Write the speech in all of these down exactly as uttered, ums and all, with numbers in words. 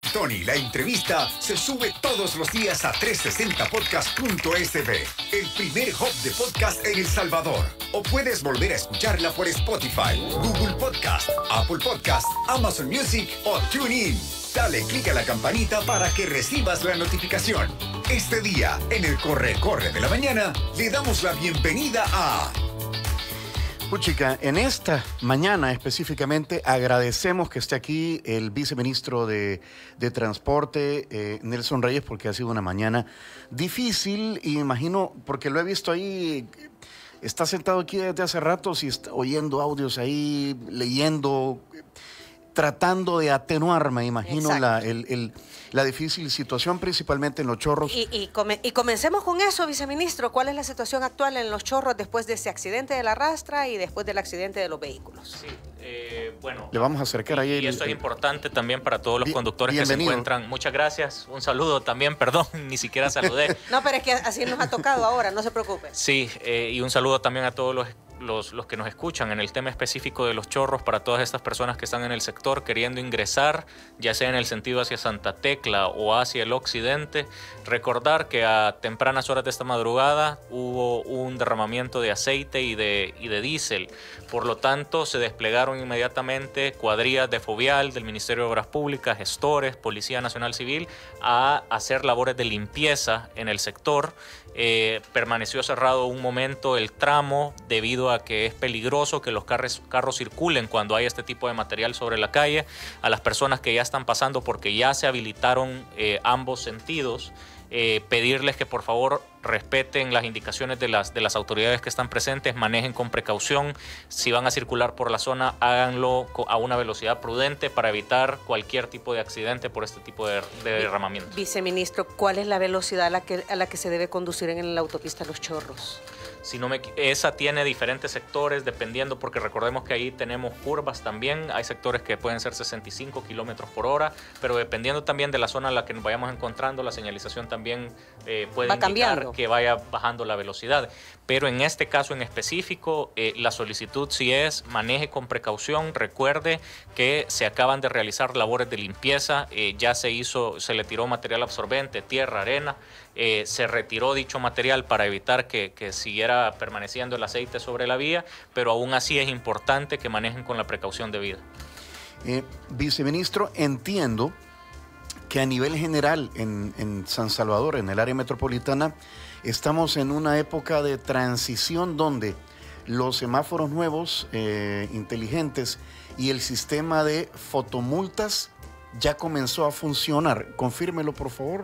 Tony, la entrevista se sube todos los días a trescientos sesenta podcast punto s b, el primer hub de podcast en El Salvador. O puedes volver a escucharla por Spotify, Google Podcast, Apple Podcast, Amazon Music o TuneIn. Dale clic a la campanita para que recibas la notificación. Este día, en el Corre Corre de la Mañana, le damos la bienvenida a... Puchica, en esta mañana específicamente agradecemos que esté aquí el viceministro de, de Transporte, eh, Nelson Reyes, porque ha sido una mañana difícil y imagino, porque lo he visto ahí, está sentado aquí desde hace rato y está oyendo audios ahí, leyendo, tratando de atenuar, me imagino, la, el, el, la difícil situación, principalmente en Los Chorros. Y, y, come, y comencemos con eso, viceministro. ¿Cuál es la situación actual en Los Chorros después de ese accidente de la rastra y después del accidente de los vehículos? Sí, eh, bueno. Le vamos a acercar ahí. Y, el, y esto el, es importante también para todos los bien, conductores bienvenido. que se encuentran. Muchas gracias. Un saludo también, perdón, ni siquiera saludé. No, pero es que así nos ha tocado ahora, no se preocupe. Sí, eh, y un saludo también a todos los Los, los que nos escuchan en el tema específico de Los Chorros, para todas estas personas que están en el sector queriendo ingresar, ya sea en el sentido hacia Santa Tecla o hacia el occidente. Recordar que a tempranas horas de esta madrugada hubo un derramamiento de aceite y de, y de diésel. Por lo tanto, se desplegaron inmediatamente cuadrillas de Fovial, del Ministerio de Obras Públicas, gestores, Policía Nacional Civil, a hacer labores de limpieza en el sector. Eh, permaneció cerrado un momento el tramo debido a que es peligroso que los carros, carros circulen cuando hay este tipo de material sobre la calle. A las personas que ya están pasando, porque ya se habilitaron eh, ambos sentidos, eh, pedirles que por favor respeten las indicaciones de las, de las autoridades que están presentes, manejen con precaución. Si van a circular por la zona, háganlo a una velocidad prudente para evitar cualquier tipo de accidente por este tipo de, de derramamiento. Viceministro, ¿cuál es la velocidad a la que, a la que se debe conducir en la autopista Los Chorros? Si no me, esa tiene diferentes sectores dependiendo, porque recordemos que ahí tenemos curvas también. Hay sectores que pueden ser sesenta y cinco kilómetros por hora, pero dependiendo también de la zona en la que nos vayamos encontrando, la señalización también eh, puede Va indicar cambiando, que vaya bajando la velocidad. Pero en este caso en específico, eh, la solicitud sí es maneje con precaución. Recuerde que se acaban de realizar labores de limpieza, eh, ya se hizo, se le tiró material absorbente, tierra, arena. Eh, se retiró dicho material para evitar que, que siguiera permaneciendo el aceite sobre la vía, pero aún así es importante que manejen con la precaución debida. Eh, viceministro, entiendo que a nivel general en, en San Salvador, en el área metropolitana, estamos en una época de transición donde los semáforos nuevos, eh, inteligentes, y el sistema de fotomultas ya comenzó a funcionar. Confírmelo, por favor.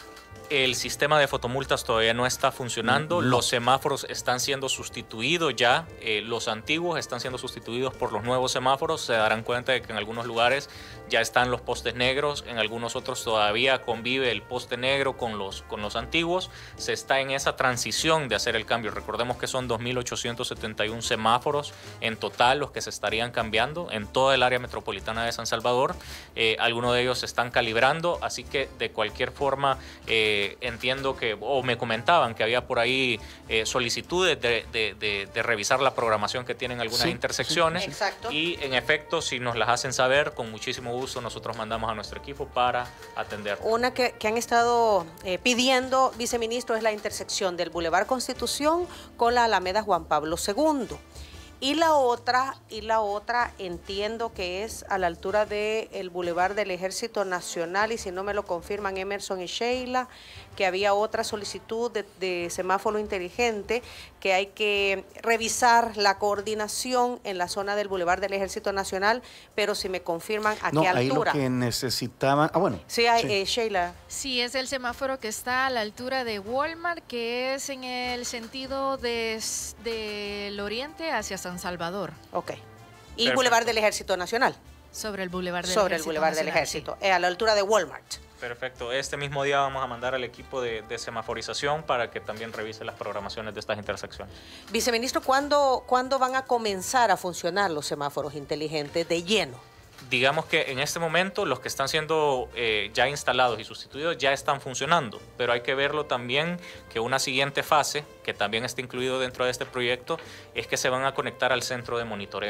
El sistema de fotomultas todavía no está funcionando. No. Los semáforos están siendo sustituidos ya. Eh, los antiguos están siendo sustituidos por los nuevos semáforos. Se darán cuenta de que en algunos lugares ya están los postes negros. En algunos otros todavía convive el poste negro con los, con los antiguos. Se está en esa transición de hacer el cambio. Recordemos que son dos mil ochocientos setenta y uno semáforos en total los que se estarían cambiando en toda el área metropolitana de San Salvador. Eh, algunos de ellos se están calibrando. Así que de cualquier forma... Eh, entiendo que, o me comentaban que había por ahí eh, solicitudes de, de, de, de revisar la programación que tienen algunas sí, intersecciones. sí, exacto. Y en efecto, si nos las hacen saber, con muchísimo gusto nosotros mandamos a nuestro equipo para atender. Una que, que han estado eh, pidiendo, viceministro, es la intersección del Boulevard Constitución con la Alameda Juan Pablo segundo. Y la otra, y la otra entiendo que es a la altura del Boulevard del Ejército Nacional, y si no me lo confirman Emerson y Sheila, que había otra solicitud de, de semáforo inteligente, que hay que revisar la coordinación en la zona del Boulevard del Ejército Nacional, pero si me confirman a no, qué ahí altura. lo que necesitaban, ah bueno. Sí, hay, sí. Eh, Sheila. Sí, es el semáforo que está a la altura de Walmart, que es en el sentido de, del oriente hacia San Salvador. Ok. Y Perfecto. Boulevard del Ejército Nacional. Sobre el Boulevard del Sobre Ejército el Boulevard del Nacional, Ejército, sí. eh, a la altura de Walmart. Perfecto. Este mismo día vamos a mandar al equipo de, de semaforización para que también revise las programaciones de estas intersecciones. Viceministro, ¿cuándo, ¿cuándo van a comenzar a funcionar los semáforos inteligentes de lleno? Digamos que en este momento los que están siendo eh, ya instalados y sustituidos ya están funcionando, pero hay que verlo también que una siguiente fase, que también está incluido dentro de este proyecto, es que se van a conectar al centro de monitoreo.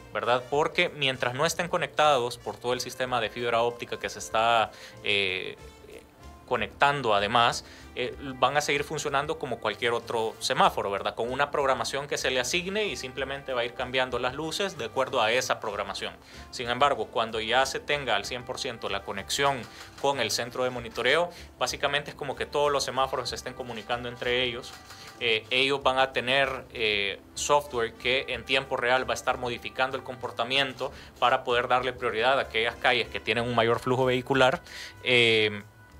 ¿verdad? Porque mientras no estén conectados por todo el sistema de fibra óptica que se está eh, conectando además, eh, van a seguir funcionando como cualquier otro semáforo, ¿verdad? Con una programación que se le asigne y simplemente va a ir cambiando las luces de acuerdo a esa programación. Sin embargo, cuando ya se tenga al cien por ciento la conexión con el centro de monitoreo, básicamente es como que todos los semáforos se estén comunicando entre ellos. Eh, ellos van a tener eh, software que en tiempo real va a estar modificando el comportamiento para poder darle prioridad a aquellas calles que tienen un mayor flujo vehicular. Eh,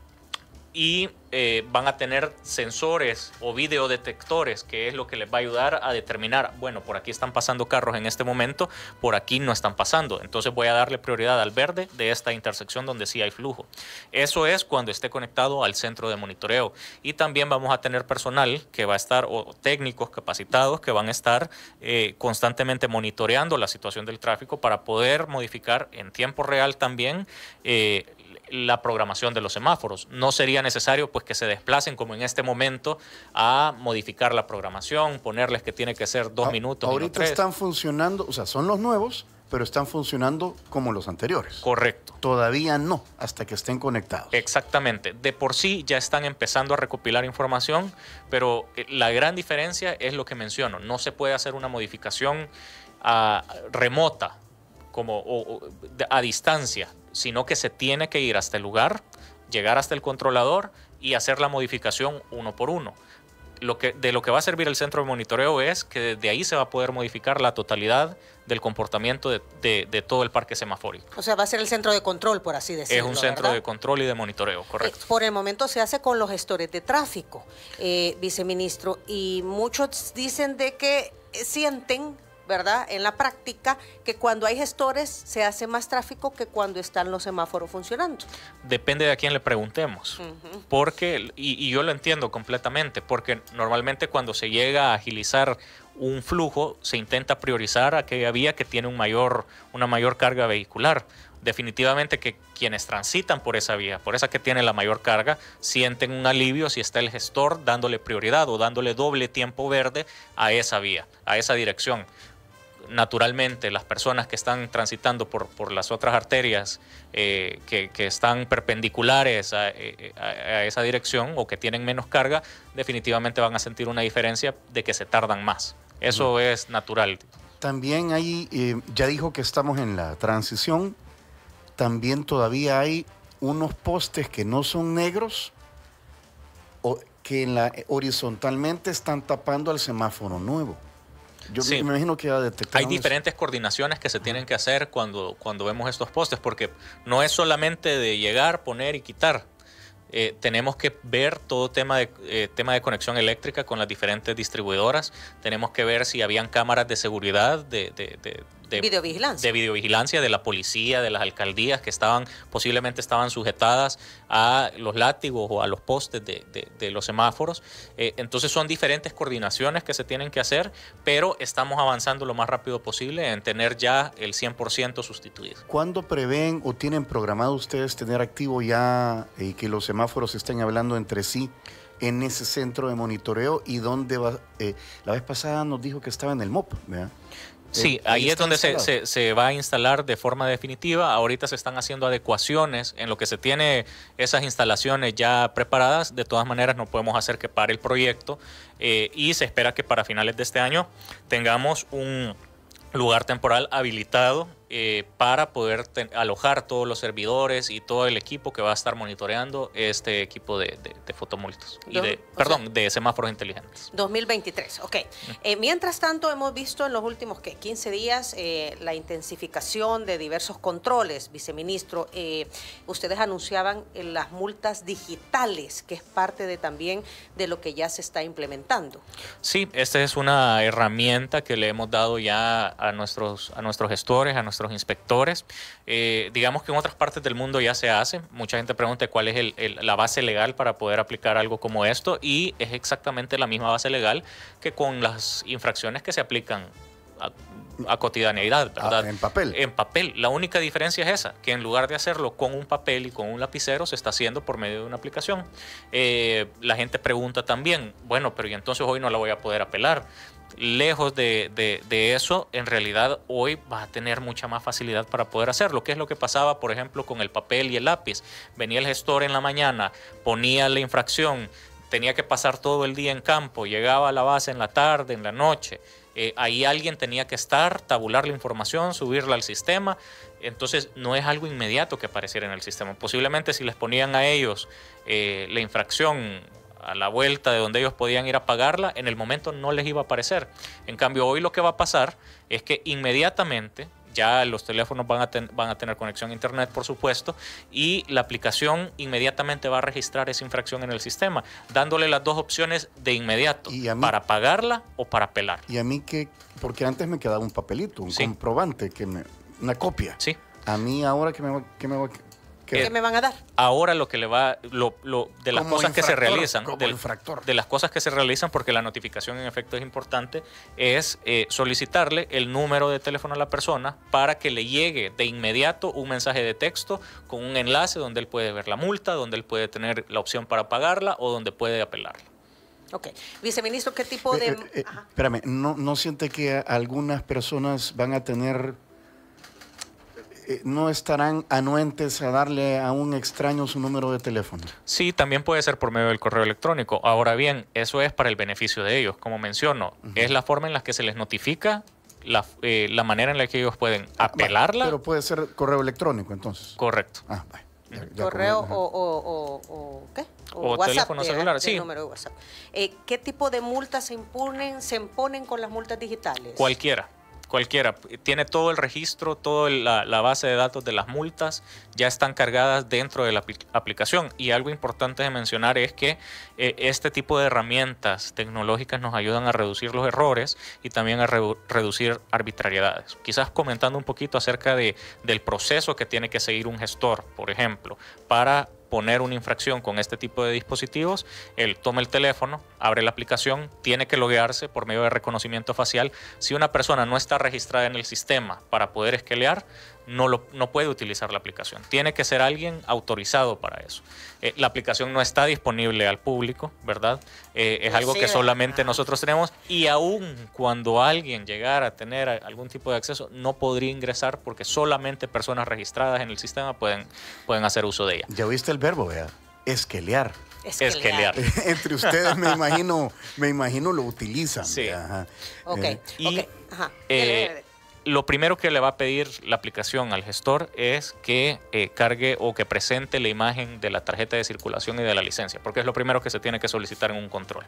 y eh, van a tener sensores o videodetectores, que es lo que les va a ayudar a determinar, bueno, por aquí están pasando carros en este momento, por aquí no están pasando, entonces voy a darle prioridad al verde de esta intersección donde sí hay flujo. Eso es cuando esté conectado al centro de monitoreo. Y también vamos a tener personal que va a estar, o técnicos capacitados que van a estar eh, constantemente monitoreando la situación del tráfico para poder modificar en tiempo real también eh, la programación de los semáforos. No sería necesario pues que se desplacen como en este momento a modificar la programación, ponerles que tiene que ser dos A, minutos. Ahorita y no tres. Están funcionando, o sea, son los nuevos, pero están funcionando como los anteriores. Correcto. Todavía no, hasta que estén conectados. Exactamente. De por sí ya están empezando a recopilar información, pero la gran diferencia es lo que menciono. No se puede hacer una modificación a, remota, como o, o, a distancia, sino que se tiene que ir hasta el lugar, llegar hasta el controlador y hacer la modificación uno por uno. Lo que, de lo que va a servir el centro de monitoreo es que desde ahí se va a poder modificar la totalidad del comportamiento de, de, de todo el parque semafórico. O sea, va a ser el centro de control, por así decirlo. Es un centro ¿verdad? de control y de monitoreo, correcto. Eh, por el momento se hace con los gestores de tráfico, eh, viceministro, y muchos dicen de que sienten, ¿verdad?, en la práctica, que cuando hay gestores se hace más tráfico que cuando están los semáforos funcionando. Depende de a quién le preguntemos, uh-huh. porque, y, y yo lo entiendo completamente, porque normalmente cuando se llega a agilizar un flujo, se intenta priorizar aquella vía que tiene un mayor, una mayor carga vehicular. Definitivamente que quienes transitan por esa vía, por esa que tiene la mayor carga, sienten un alivio si está el gestor dándole prioridad o dándole doble tiempo verde a esa vía, a esa dirección. Naturalmente, las personas que están transitando por, por las otras arterias eh, que, que están perpendiculares a, a, a esa dirección o que tienen menos carga, definitivamente van a sentir una diferencia de que se tardan más. Eso uh-huh. es natural. También hay, eh, ya dijo que estamos en la transición, también todavía hay unos postes que no son negros o que en la, horizontalmente están tapando al semáforo nuevo. Yo sí. me imagino que ya detectaron. Hay diferentes eso. coordinaciones que se tienen que hacer cuando, cuando vemos estos postes, porque no es solamente de llegar, poner y quitar. Eh, tenemos que ver todo tema de, eh, tema de conexión eléctrica con las diferentes distribuidoras. Tenemos que ver si habían cámaras de seguridad, de, de, de, de videovigilancia. de videovigilancia de la policía, de las alcaldías que estaban posiblemente estaban sujetadas a los látigos o a los postes de, de, de los semáforos. Eh, entonces son diferentes coordinaciones que se tienen que hacer, pero estamos avanzando lo más rápido posible en tener ya el cien por ciento sustituido. ¿Cuándo prevén o tienen programado ustedes tener activo ya y eh, que los semáforos estén hablando entre sí en ese centro de monitoreo? ¿Y dónde va? Eh, la vez pasada nos dijo que estaba en el M O P, ¿verdad? Sí, ahí, ahí es donde se, se, se va a instalar de forma definitiva. Ahorita se están haciendo adecuaciones en lo que se tiene esas instalaciones ya preparadas. De todas maneras, no podemos hacer que pare el proyecto eh, y se espera que para finales de este año tengamos un lugar temporal habilitado eh, para poder ten, alojar todos los servidores y todo el equipo que va a estar monitoreando este equipo de, de, de fotomultas y de, perdón, sea, de semáforos inteligentes. dos mil veintitrés, ok. Eh, mientras tanto, hemos visto en los últimos ¿qué? quince días eh, la intensificación de diversos controles, viceministro. Eh, ustedes anunciaban eh, las multas digitales, que es parte de también de lo que ya se está implementando. Sí, esta es una herramienta que le hemos dado ya a nuestros, a nuestros gestores, a nuestros inspectores. Eh, digamos que en otras partes del mundo ya se hace. Mucha gente pregunta cuál es el, el, la base legal para poder aplicar algo como esto, y es exactamente la misma base legal que con las infracciones que se aplican a, a cotidianeidad, ¿verdad? Ah, en papel. En papel. La única diferencia es esa, que en lugar de hacerlo con un papel y con un lapicero, se está haciendo por medio de una aplicación. Eh, la gente pregunta también, bueno, pero ¿y entonces hoy no la voy a poder apelar? lejos de, de, de eso, en realidad hoy va a tener mucha más facilidad para poder hacerlo. ¿Qué es lo que pasaba, por ejemplo, con el papel y el lápiz? Venía el gestor en la mañana, ponía la infracción, tenía que pasar todo el día en campo, llegaba a la base en la tarde, en la noche. Eh, ahí alguien tenía que estar, tabular la información, subirla al sistema. Entonces no es algo inmediato que apareciera en el sistema. Posiblemente si les ponían a ellos eh, la infracción a la vuelta de donde ellos podían ir a pagarla, en el momento no les iba a aparecer. En cambio, hoy lo que va a pasar es que inmediatamente ya los teléfonos van a, ten, van a tener conexión a internet, por supuesto, y la aplicación inmediatamente va a registrar esa infracción en el sistema, dándole las dos opciones de inmediato, ¿Y a mí? para pagarla o para apelar. Y a mí que, porque antes me quedaba un papelito, un Sí. comprobante, que me, una copia. Sí. A mí ahora que me va, que me va ¿Qué Eh, me van a dar? Ahora lo que le va, lo, lo, de las Como cosas que se infractor, realizan, como del- infractor. de las cosas que se realizan, porque la notificación en efecto es importante, es eh, solicitarle el número de teléfono a la persona para que le llegue de inmediato un mensaje de texto con un enlace donde él puede ver la multa, donde él puede tener la opción para pagarla o donde puede apelarla. Ok. Viceministro, ¿qué tipo de...? Eh, eh, eh, Ajá. espérame, ¿no, ¿no siente que algunas personas van a tener, eh, no estarán anuentes a darle a un extraño su número de teléfono? Sí, también puede ser por medio del correo electrónico. Ahora bien, eso es para el beneficio de ellos. Como menciono, uh-huh. es la forma en la que se les notifica, la, eh, la manera en la que ellos pueden apelarla. Pero puede ser correo electrónico, entonces. Correcto. Ah, vale. Ya, ya correo con- o, o, o, o ¿qué? O WhatsApp, teléfono de- celular, del sí. número de WhatsApp. Eh, ¿Qué tipo de multas se imponen, se imponen con las multas digitales? Cualquiera, cualquiera. Tiene todo el registro, toda la, la base de datos de las multas ya están cargadas dentro de la apl- aplicación. Y algo importante de mencionar es que eh, este tipo de herramientas tecnológicas nos ayudan a reducir los errores y también a redu- reducir arbitrariedades. Quizás comentando un poquito acerca de, del proceso que tiene que seguir un gestor, por ejemplo, para poner una infracción con este tipo de dispositivos. Él toma el teléfono, abre la aplicación, tiene que loguearse por medio de reconocimiento facial. Si una persona no está registrada en el sistema para poder esquelear, no, lo, no puede utilizar la aplicación. Tiene que ser alguien autorizado para eso. Eh, la aplicación no está disponible al público, ¿verdad? Eh, es algo Sí, que solamente ¿verdad? nosotros tenemos, y aún cuando alguien llegara a tener algún tipo de acceso, no podría ingresar porque solamente personas registradas en el sistema pueden, pueden hacer uso de ella. Ya oíste el verbo, vea. Esquelear. Esquelear. Entre ustedes me imagino, me imagino lo utilizan. Sí. vea, ajá. Ok, Eh, y, ok. Ajá. Eh, Dele, dele. Lo primero que le va a pedir la aplicación al gestor es que eh, cargue o que presente la imagen de la tarjeta de circulación y de la licencia, porque es lo primero que se tiene que solicitar en un control.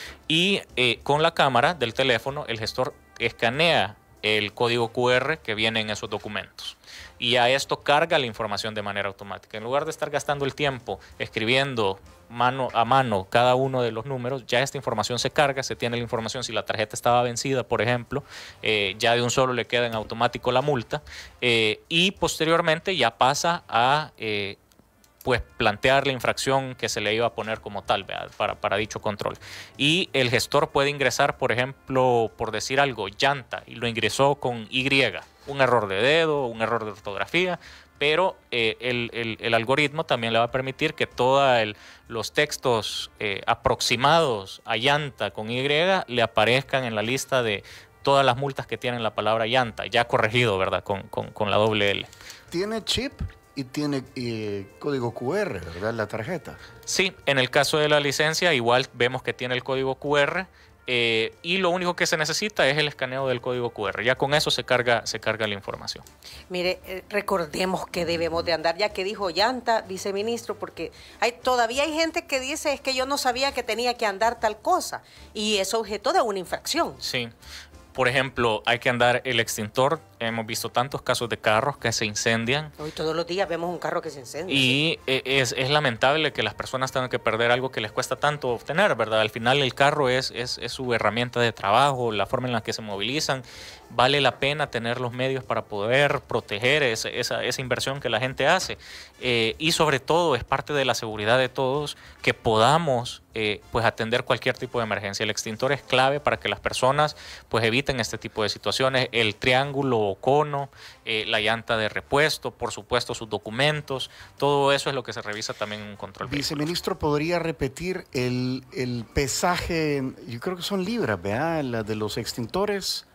Y eh, con la cámara del teléfono, el gestor escanea el código cu erre que viene en esos documentos. Y a esto carga la información de manera automática. En lugar de estar gastando el tiempo escribiendo mano a mano cada uno de los números, ya esta información se carga, se tiene la información si la tarjeta estaba vencida, por ejemplo, eh, ya de un solo le queda en automático la multa, eh, y posteriormente ya pasa a eh, pues plantear la infracción que se le iba a poner como tal, ¿verdad? Para, para dicho control. Y el gestor puede ingresar, por ejemplo, por decir algo, llanta, y lo ingresó con Y, un error de dedo, un error de ortografía, pero eh, el, el, el algoritmo también le va a permitir que todos los textos eh, aproximados a llanta con Y le aparezcan en la lista de todas las multas que tienen la palabra llanta, ya corregido, ¿verdad? Con, con, con la doble L. Tiene chip y tiene eh, código cu erre, ¿verdad? La tarjeta. Sí, en el caso de la licencia igual vemos que tiene el código cu erre, eh, y lo único que se necesita es el escaneo del código cu erre. Ya con eso se carga, se carga la información. Mire, eh, recordemos que debemos de andar, ya que dijo llanta, viceministro, porque hay, todavía hay gente que dice es que yo no sabía que tenía que andar tal cosa, y es objeto de una infracción. Sí. Por ejemplo, hay que andar el extintor. Hemos visto tantos casos de carros que se incendian. Hoy todos los días vemos un carro que se incendia. Y eh, es, es lamentable que las personas tengan que perder algo que les cuesta tanto obtener, ¿verdad? Al final el carro es, es, es su herramienta de trabajo, la forma en la que se movilizan. Vale la pena tener los medios para poder proteger esa, esa, esa inversión que la gente hace. Eh, y sobre todo es parte de la seguridad de todos que podamos eh, pues atender cualquier tipo de emergencia. El extintor es clave para que las personas pues eviten este tipo de situaciones. El triángulo o cono, eh, la llanta de repuesto, por supuesto sus documentos, todo eso es lo que se revisa también en un control vehicular. Viceministro, ¿podría repetir el, el pesaje? Yo creo que son libras, ¿verdad? La de los extintores.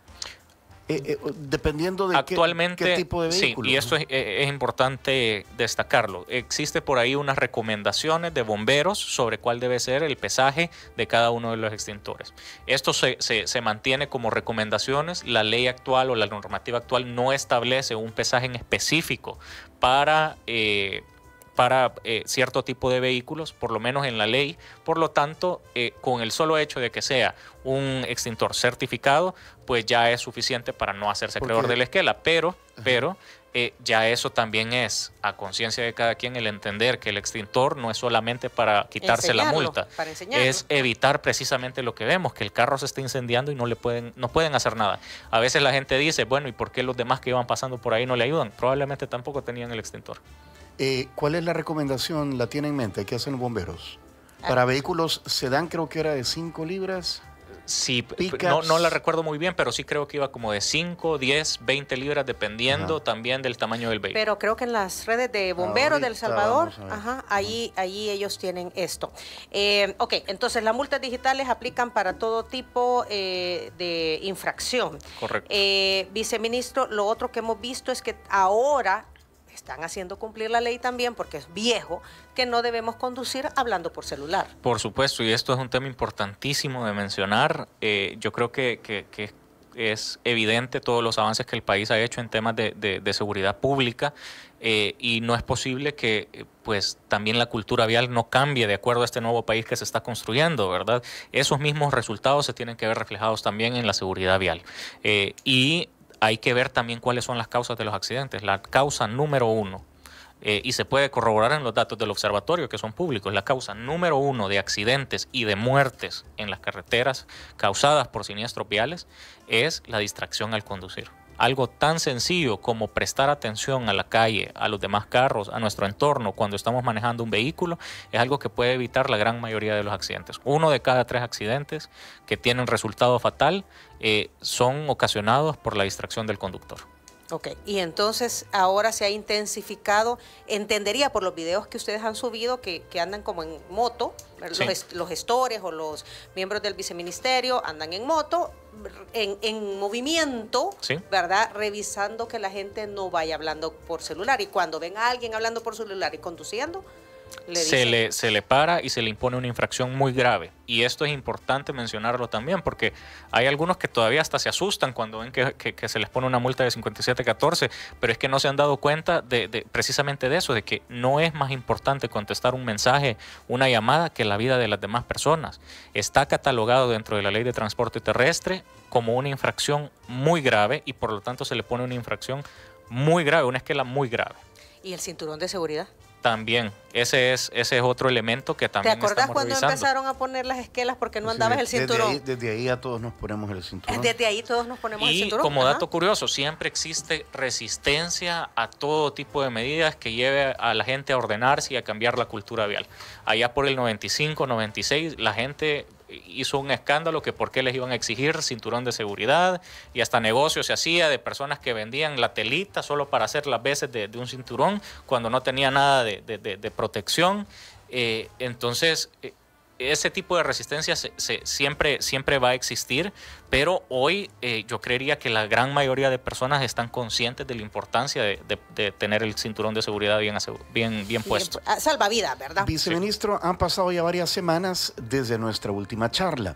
Eh, eh, dependiendo de Actualmente, qué, qué tipo de vehículo. Sí, y esto es, es importante destacarlo. Existe por ahí unas recomendaciones de bomberos sobre cuál debe ser el pesaje de cada uno de los extintores. Esto se, se, se mantiene como recomendaciones. La ley actual o la normativa actual no establece un pesaje en específico para... Eh, para eh, cierto tipo de vehículos, por lo menos en la ley. Por lo tanto, eh, con el solo hecho de que sea un extintor certificado, pues ya es suficiente para no hacerse acreedor de la esquela. Pero, pero eh, ya eso también es a conciencia de cada quien el entender que el extintor no es solamente para quitarse la multa, para es evitar precisamente lo que vemos, que el carro se está incendiando y no le pueden, no pueden hacer nada. A veces la gente dice, bueno, ¿y por qué los demás que iban pasando por ahí no le ayudan? Probablemente tampoco tenían el extintor. Eh, ¿Cuál es la recomendación? ¿La tiene en mente? ¿Qué hacen los bomberos? Para vehículos sedán creo que era de cinco libras. Sí, no, no la recuerdo muy bien, pero sí creo que iba como de cinco, diez, veinte libras, dependiendo ajá. también del tamaño del vehículo. Pero creo que en las redes de bomberos Ahorita, del Salvador, ajá, ahí, ahí ellos tienen esto. Eh, ok, entonces las multas digitales aplican para todo tipo eh, de infracción. Correcto. Eh, viceministro, lo otro que hemos visto es que ahora están haciendo cumplir la ley también, porque es viejo, que no debemos conducir hablando por celular. Por supuesto, y esto es un tema importantísimo de mencionar. Eh, yo creo que, que, que es evidente todos los avances que el país ha hecho en temas de, de, de seguridad pública, eh, y no es posible que pues también la cultura vial no cambie de acuerdo a este nuevo país que se está construyendo, ¿verdad? Esos mismos resultados se tienen que ver reflejados también en la seguridad vial. Eh, y hay que ver también cuáles son las causas de los accidentes. La causa número uno, eh, y se puede corroborar en los datos del observatorio que son públicos, la causa número uno de accidentes y de muertes en las carreteras causadas por siniestros viales es la distracción al conducir. Algo tan sencillo como prestar atención a la calle, a los demás carros, a nuestro entorno cuando estamos manejando un vehículo, es algo que puede evitar la gran mayoría de los accidentes. Uno de cada tres accidentes que tienen resultado fatal eh, son ocasionados por la distracción del conductor. Ok, y entonces ahora se ha intensificado, entendería por los videos que ustedes han subido que, que andan como en moto, sí. los, los gestores o los miembros del viceministerio andan en moto, en, en movimiento, sí. ¿verdad? Revisando que la gente no vaya hablando por celular, y cuando ven a alguien hablando por celular y conduciendo, le se, dicen... le, se le para y se le impone una infracción muy grave. Y esto es importante mencionarlo también, porque hay algunos que todavía hasta se asustan cuando ven que, que, que se les pone una multa de cincuenta y siete catorce, pero es que no se han dado cuenta de, de precisamente de eso, de que no es más importante contestar un mensaje, una llamada, que la vida de las demás personas. Está catalogado dentro de la Ley de Transporte Terrestre como una infracción muy grave, y por lo tanto se le pone una infracción muy grave, una esquela muy grave. ¿Y el cinturón de seguridad? También, ese es, ese es otro elemento que también estamos revisando. ¿Te acordás cuando revisando. empezaron a poner las esquelas porque no Sí, andabas de, el cinturón? Desde ahí, desde ahí a todos nos ponemos el cinturón. Desde ahí todos nos ponemos y el cinturón. Y como Ajá. dato curioso, siempre existe resistencia a todo tipo de medidas que lleve a la gente a ordenarse y a cambiar la cultura vial. Allá por el noventa y cinco, noventa y seis, la gente hizo un escándalo que por qué les iban a exigir cinturón de seguridad, y hasta negocio se hacía de personas que vendían la telita solo para hacer las veces de, de un cinturón cuando no tenía nada de, de, de, de protección. Eh, entonces, eh, ese tipo de resistencia se, se, siempre, siempre va a existir, pero hoy eh, yo creería que la gran mayoría de personas están conscientes de la importancia de, de, de tener el cinturón de seguridad bien, bien, bien puesto. Bien, salvavidas, ¿verdad? Viceministro, sí. Han pasado ya varias semanas desde nuestra última charla,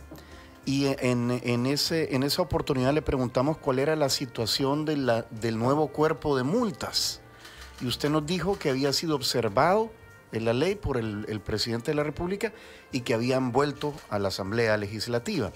y en, en, ese, en esa oportunidad le preguntamos cuál era la situación de la, del nuevo cuerpo de multas, y usted nos dijo que había sido observado en la ley por el, el presidente de la República y que habían vuelto a la Asamblea Legislativa.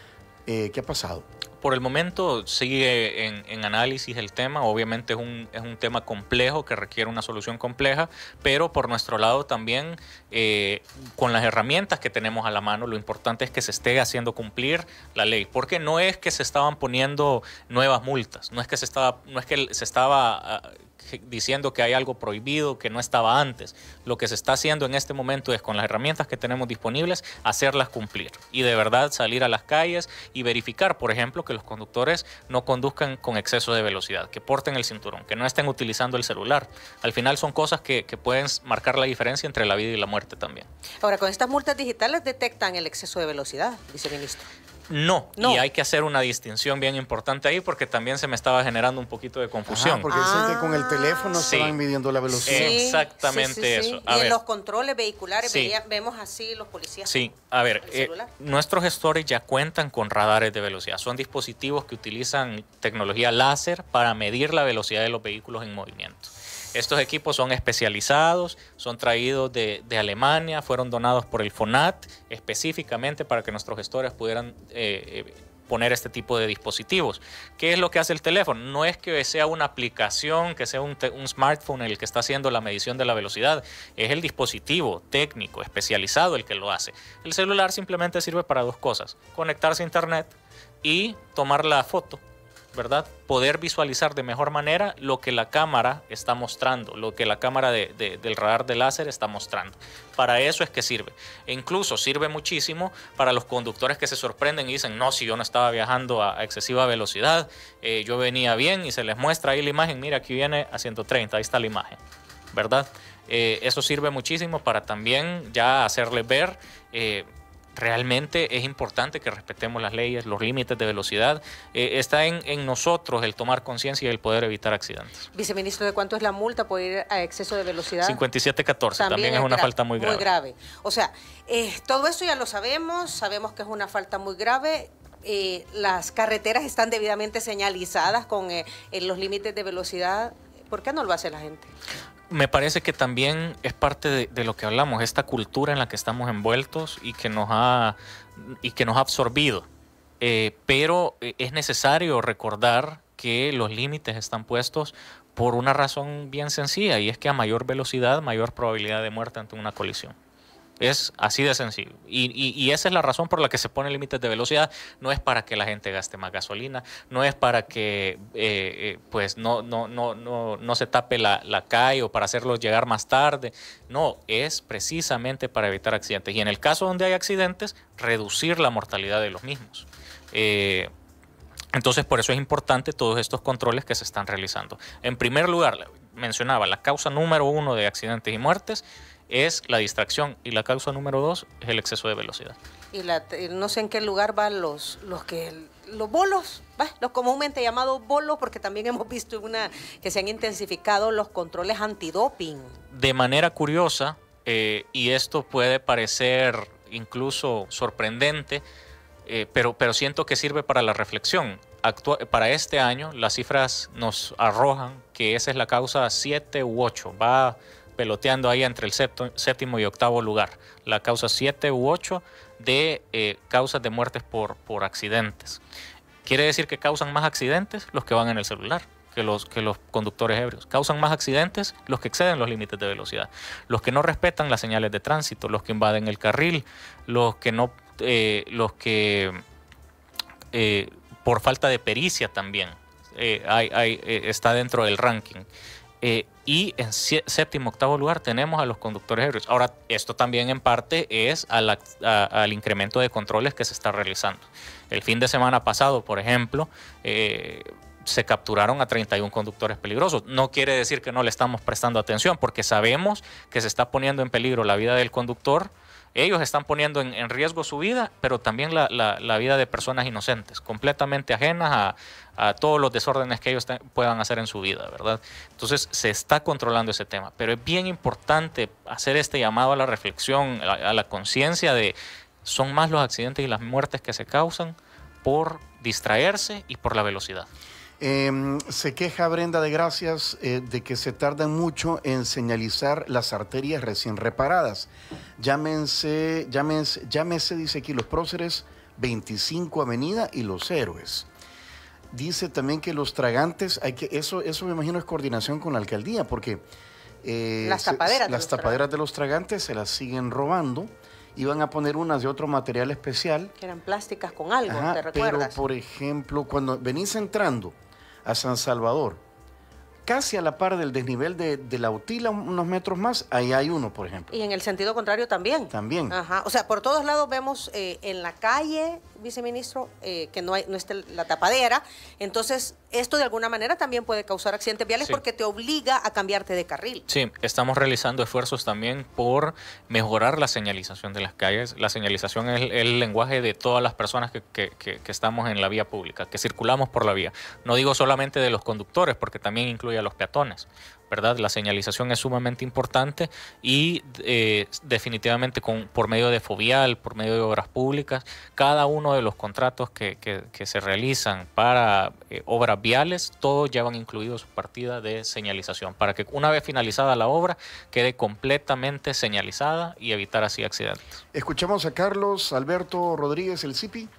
Eh, ¿Qué ha pasado? Por el momento sigue en, en análisis el tema. Obviamente es un, es un tema complejo que requiere una solución compleja, pero por nuestro lado también, eh, con las herramientas que tenemos a la mano, lo importante es que se esté haciendo cumplir la ley, porque no es que se estaban poniendo nuevas multas, no es que se estaba, no es que se estaba... Uh, diciendo que hay algo prohibido que no estaba antes. Lo que se está haciendo en este momento es, con las herramientas que tenemos disponibles, hacerlas cumplir y de verdad salir a las calles y verificar, por ejemplo, que los conductores no conduzcan con exceso de velocidad, que porten el cinturón, que no estén utilizando el celular. Al final son cosas que, que pueden marcar la diferencia entre la vida y la muerte también. Ahora, con estas multas digitales detectan el exceso de velocidad, viceministro. No, no, y hay que hacer una distinción bien importante ahí porque también se me estaba generando un poquito de confusión. Ajá, porque ah, dicen que con el teléfono sí. se van midiendo la velocidad. Sí, exactamente sí, sí, sí. eso. A y ver, en los controles vehiculares sí. veía, vemos así los policías. Sí, a ver, eh, nuestros gestores ya cuentan con radares de velocidad. Son dispositivos que utilizan tecnología láser para medir la velocidad de los vehículos en movimiento. Estos equipos son especializados, son traídos de, de Alemania, fueron donados por el FONAT específicamente para que nuestros gestores pudieran eh, eh, poner este tipo de dispositivos. ¿Qué es lo que hace el teléfono? No es que sea una aplicación, que sea un, un smartphone el que está haciendo la medición de la velocidad, es el dispositivo técnico especializado el que lo hace. El celular simplemente sirve para dos cosas: conectarse a internet y tomar la foto, ¿verdad? Poder visualizar de mejor manera lo que la cámara está mostrando, lo que la cámara de, de, del radar de láser está mostrando. Para eso es que sirve. E incluso sirve muchísimo para los conductores que se sorprenden y dicen, no, si yo no estaba viajando a, a excesiva velocidad, eh, yo venía bien, y se les muestra ahí la imagen, mira, aquí viene a ciento treinta, ahí está la imagen, ¿verdad? Eh, eso sirve muchísimo para también ya hacerles ver eh, realmente es importante que respetemos las leyes, los límites de velocidad. Eh, está en, en nosotros el tomar conciencia y el poder evitar accidentes. Viceministro, ¿de cuánto es la multa por ir a exceso de velocidad? cincuenta y siete catorce, también, también es, es una falta muy grave. Muy grave. O sea, eh, todo eso ya lo sabemos, sabemos que es una falta muy grave. Eh, las carreteras están debidamente señalizadas con eh, los límites de velocidad. ¿Por qué no lo hace la gente? Me parece que también es parte de, de lo que hablamos, esta cultura en la que estamos envueltos y que nos ha, y que nos ha absorbido. Eh, pero es necesario recordar que los límites están puestos por una razón bien sencilla, y es que a mayor velocidad, mayor probabilidad de muerte ante una colisión. Es así de sencillo. Y, y, y esa es la razón por la que se pone límites de velocidad. No es para que la gente gaste más gasolina, no es para que eh, eh, pues no, no, no, no, no se tape la, la calle o para hacerlos llegar más tarde. No, es precisamente para evitar accidentes. Y en el caso donde hay accidentes, reducir la mortalidad de los mismos. Eh, entonces, por eso es importante todos estos controles que se están realizando. En primer lugar, mencionaba, la causa número uno de accidentes y muertes es la distracción, y la causa número dos es el exceso de velocidad. Y la, no sé en qué lugar van los, los que los bolos, ¿va? Los comúnmente llamados bolos, porque también hemos visto una que se han intensificado los controles antidoping. De manera curiosa, eh, y esto puede parecer incluso sorprendente, eh, pero, pero siento que sirve para la reflexión. Actua- para este año las cifras nos arrojan que esa es la causa siete u ocho, va peloteando ahí entre el séptimo y octavo lugar, la causa siete u ocho de eh, causas de muertes por, por accidentes. Quiere decir que causan más accidentes los que van en el celular que los, que los conductores ebrios. Causan más accidentes los que exceden los límites de velocidad, los que no respetan las señales de tránsito, los que invaden el carril, los que no, eh, los que eh, por falta de pericia también eh, hay, hay, eh, está dentro del ranking. Eh, y en séptimo, octavo lugar tenemos a los conductores ebrios. Ahora, esto también en parte es a la, a, al incremento de controles que se está realizando. El fin de semana pasado, por ejemplo, eh, se capturaron a treinta y uno conductores peligrosos. No quiere decir que no le estamos prestando atención, porque sabemos que se está poniendo en peligro la vida del conductor. Ellos están poniendo en, en riesgo su vida, pero también la, la, la vida de personas inocentes, completamente ajenas a, a todos los desórdenes que ellos te, puedan hacer en su vida, ¿verdad? Entonces se está controlando ese tema, pero es bien importante hacer este llamado a la reflexión, a, a la conciencia de son más los accidentes y las muertes que se causan por distraerse y por la velocidad. Eh, se queja Brenda de Gracias eh, de que se tardan mucho en señalizar las arterias recién reparadas. Llámense, llámense, llámese, dice aquí, los próceres, veinticinco Avenida y Los Héroes. Dice también que los tragantes, hay que eso, eso me imagino es coordinación con la alcaldía, porque eh, las tapaderas, se, las tapaderas de los tragantes se las siguen robando. Iban a poner unas de otro material especial. Que eran plásticas con algo, Ajá, ¿te recuerdas? pero, por ejemplo, cuando venís entrando a San Salvador, casi a la par del desnivel de, de la Utila, unos metros más, ahí hay uno, por ejemplo. Y en el sentido contrario también. También. Ajá. O sea, por todos lados vemos eh, en la calle, viceministro, eh, que no, hay, no está la tapadera. Entonces, esto de alguna manera también puede causar accidentes viales, sí, porque te obliga a cambiarte de carril. Sí, estamos realizando esfuerzos también por mejorar la señalización de las calles. La señalización es el, el lenguaje de todas las personas que, que, que, que estamos en la vía pública, que circulamos por la vía. No digo solamente de los conductores, porque también incluye a los peatones, ¿verdad? La señalización es sumamente importante y eh, definitivamente con, por medio de Fovial, por medio de obras públicas, cada uno de los contratos que, que, que se realizan para eh, obras viales, todos llevan incluido su partida de señalización, para que una vez finalizada la obra quede completamente señalizada y evitar así accidentes. Escuchamos a Carlos Alberto Rodríguez, el C I P I.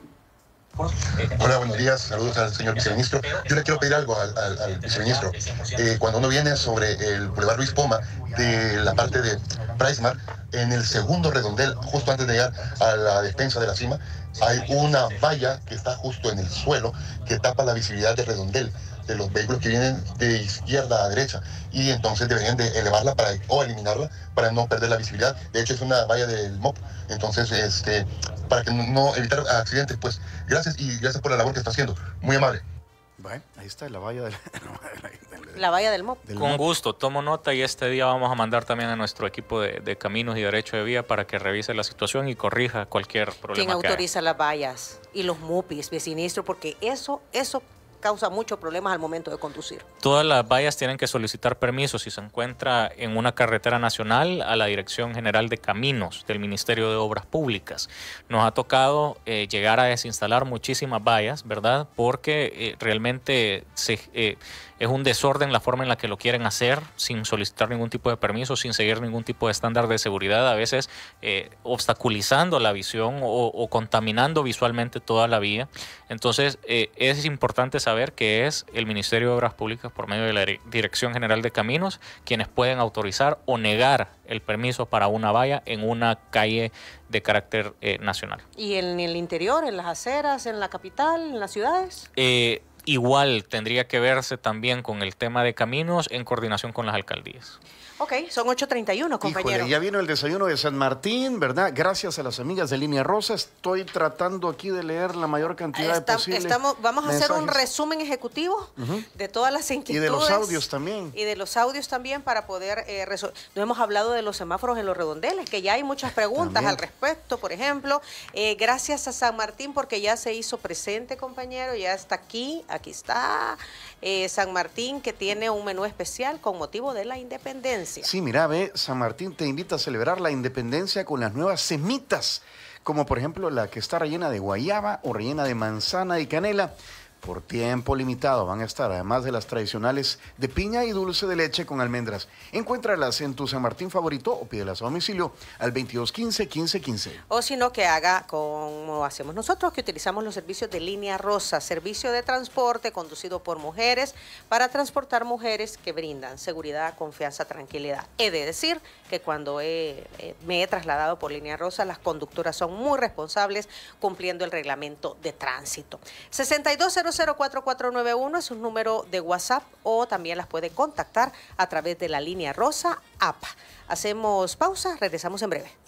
Hola, buenos días, saludos al señor viceministro. Yo le quiero pedir algo al, al, al viceministro. Eh, cuando uno viene sobre el Boulevard Luis Poma, de la parte de Pricemar, en el segundo redondel, justo antes de llegar a la despensa de la cima, hay una valla que está justo en el suelo que tapa la visibilidad del redondel de los vehículos que vienen de izquierda a derecha, y entonces deberían de elevarla para, o eliminarla para no perder la visibilidad. De hecho es una valla del M O P, entonces este, para que no evitar accidentes. Pues gracias, y gracias por la labor que está haciendo, muy amable. Bueno, ahí está la valla del, la valla del M O P. Del Con M O P. Gusto, tomo nota, y este día vamos a mandar también a nuestro equipo de, de caminos y derecho de vía para que revise la situación y corrija cualquier problema. ¿Quién que autoriza haya. Las vallas y los M U P Is, viceministro? Porque eso, eso causa muchos problemas al momento de conducir. Todas las vallas tienen que solicitar permiso si se encuentra en una carretera nacional a la Dirección General de Caminos del Ministerio de Obras Públicas. Nos ha tocado eh, llegar a desinstalar muchísimas vallas, ¿verdad? Porque eh, realmente se, eh, es un desorden la forma en la que lo quieren hacer, sin solicitar ningún tipo de permiso, sin seguir ningún tipo de estándar de seguridad, a veces eh, obstaculizando la visión o, o contaminando visualmente toda la vía. Entonces eh, es importante saber que es el Ministerio de Obras Públicas, por medio de la Dirección General de Caminos, quienes pueden autorizar o negar el permiso para una valla en una calle de carácter eh, nacional. ¿Y en el interior, en las aceras, en la capital, en las ciudades? Eh, igual tendría que verse también con el tema de caminos en coordinación con las alcaldías. Ok, son ocho treinta y uno, compañero. Híjole, ya vino el desayuno de San Martín, ¿verdad? Gracias a las amigas de Línea Rosa. Estoy tratando aquí de leer la mayor cantidad Está, de posibles estamos, Vamos a mensajes. hacer un resumen ejecutivo uh-huh. de todas las inquietudes. Y de los audios también. Y de los audios también para poder eh, resolver. No hemos hablado de los semáforos en los redondeles, que ya hay muchas preguntas también al respecto, por ejemplo. Eh, gracias a San Martín porque ya se hizo presente, compañero, ya está aquí, aquí está. Eh, San Martín, que tiene un menú especial con motivo de la independencia. Sí, mira, ve, San Martín te invita a celebrar la independencia con las nuevas semitas, como por ejemplo la que está rellena de guayaba o rellena de manzana y canela. Por tiempo limitado van a estar, además de las tradicionales de piña y dulce de leche con almendras. Encuéntralas en tu San Martín favorito o pídelas a domicilio al veintidós quince, quince quince. O si no, que haga como hacemos nosotros, que utilizamos los servicios de Línea Rosa, servicio de transporte conducido por mujeres para transportar mujeres que brindan seguridad, confianza, tranquilidad. He de decir que cuando he, eh, me he trasladado por Línea Rosa, las conductoras son muy responsables cumpliendo el reglamento de tránsito. sesenta y dos cero cero cuatro cuatro nueve uno es un número de WhatsApp, o también las puede contactar a través de la Línea Rosa A P A. Hacemos pausa, regresamos en breve.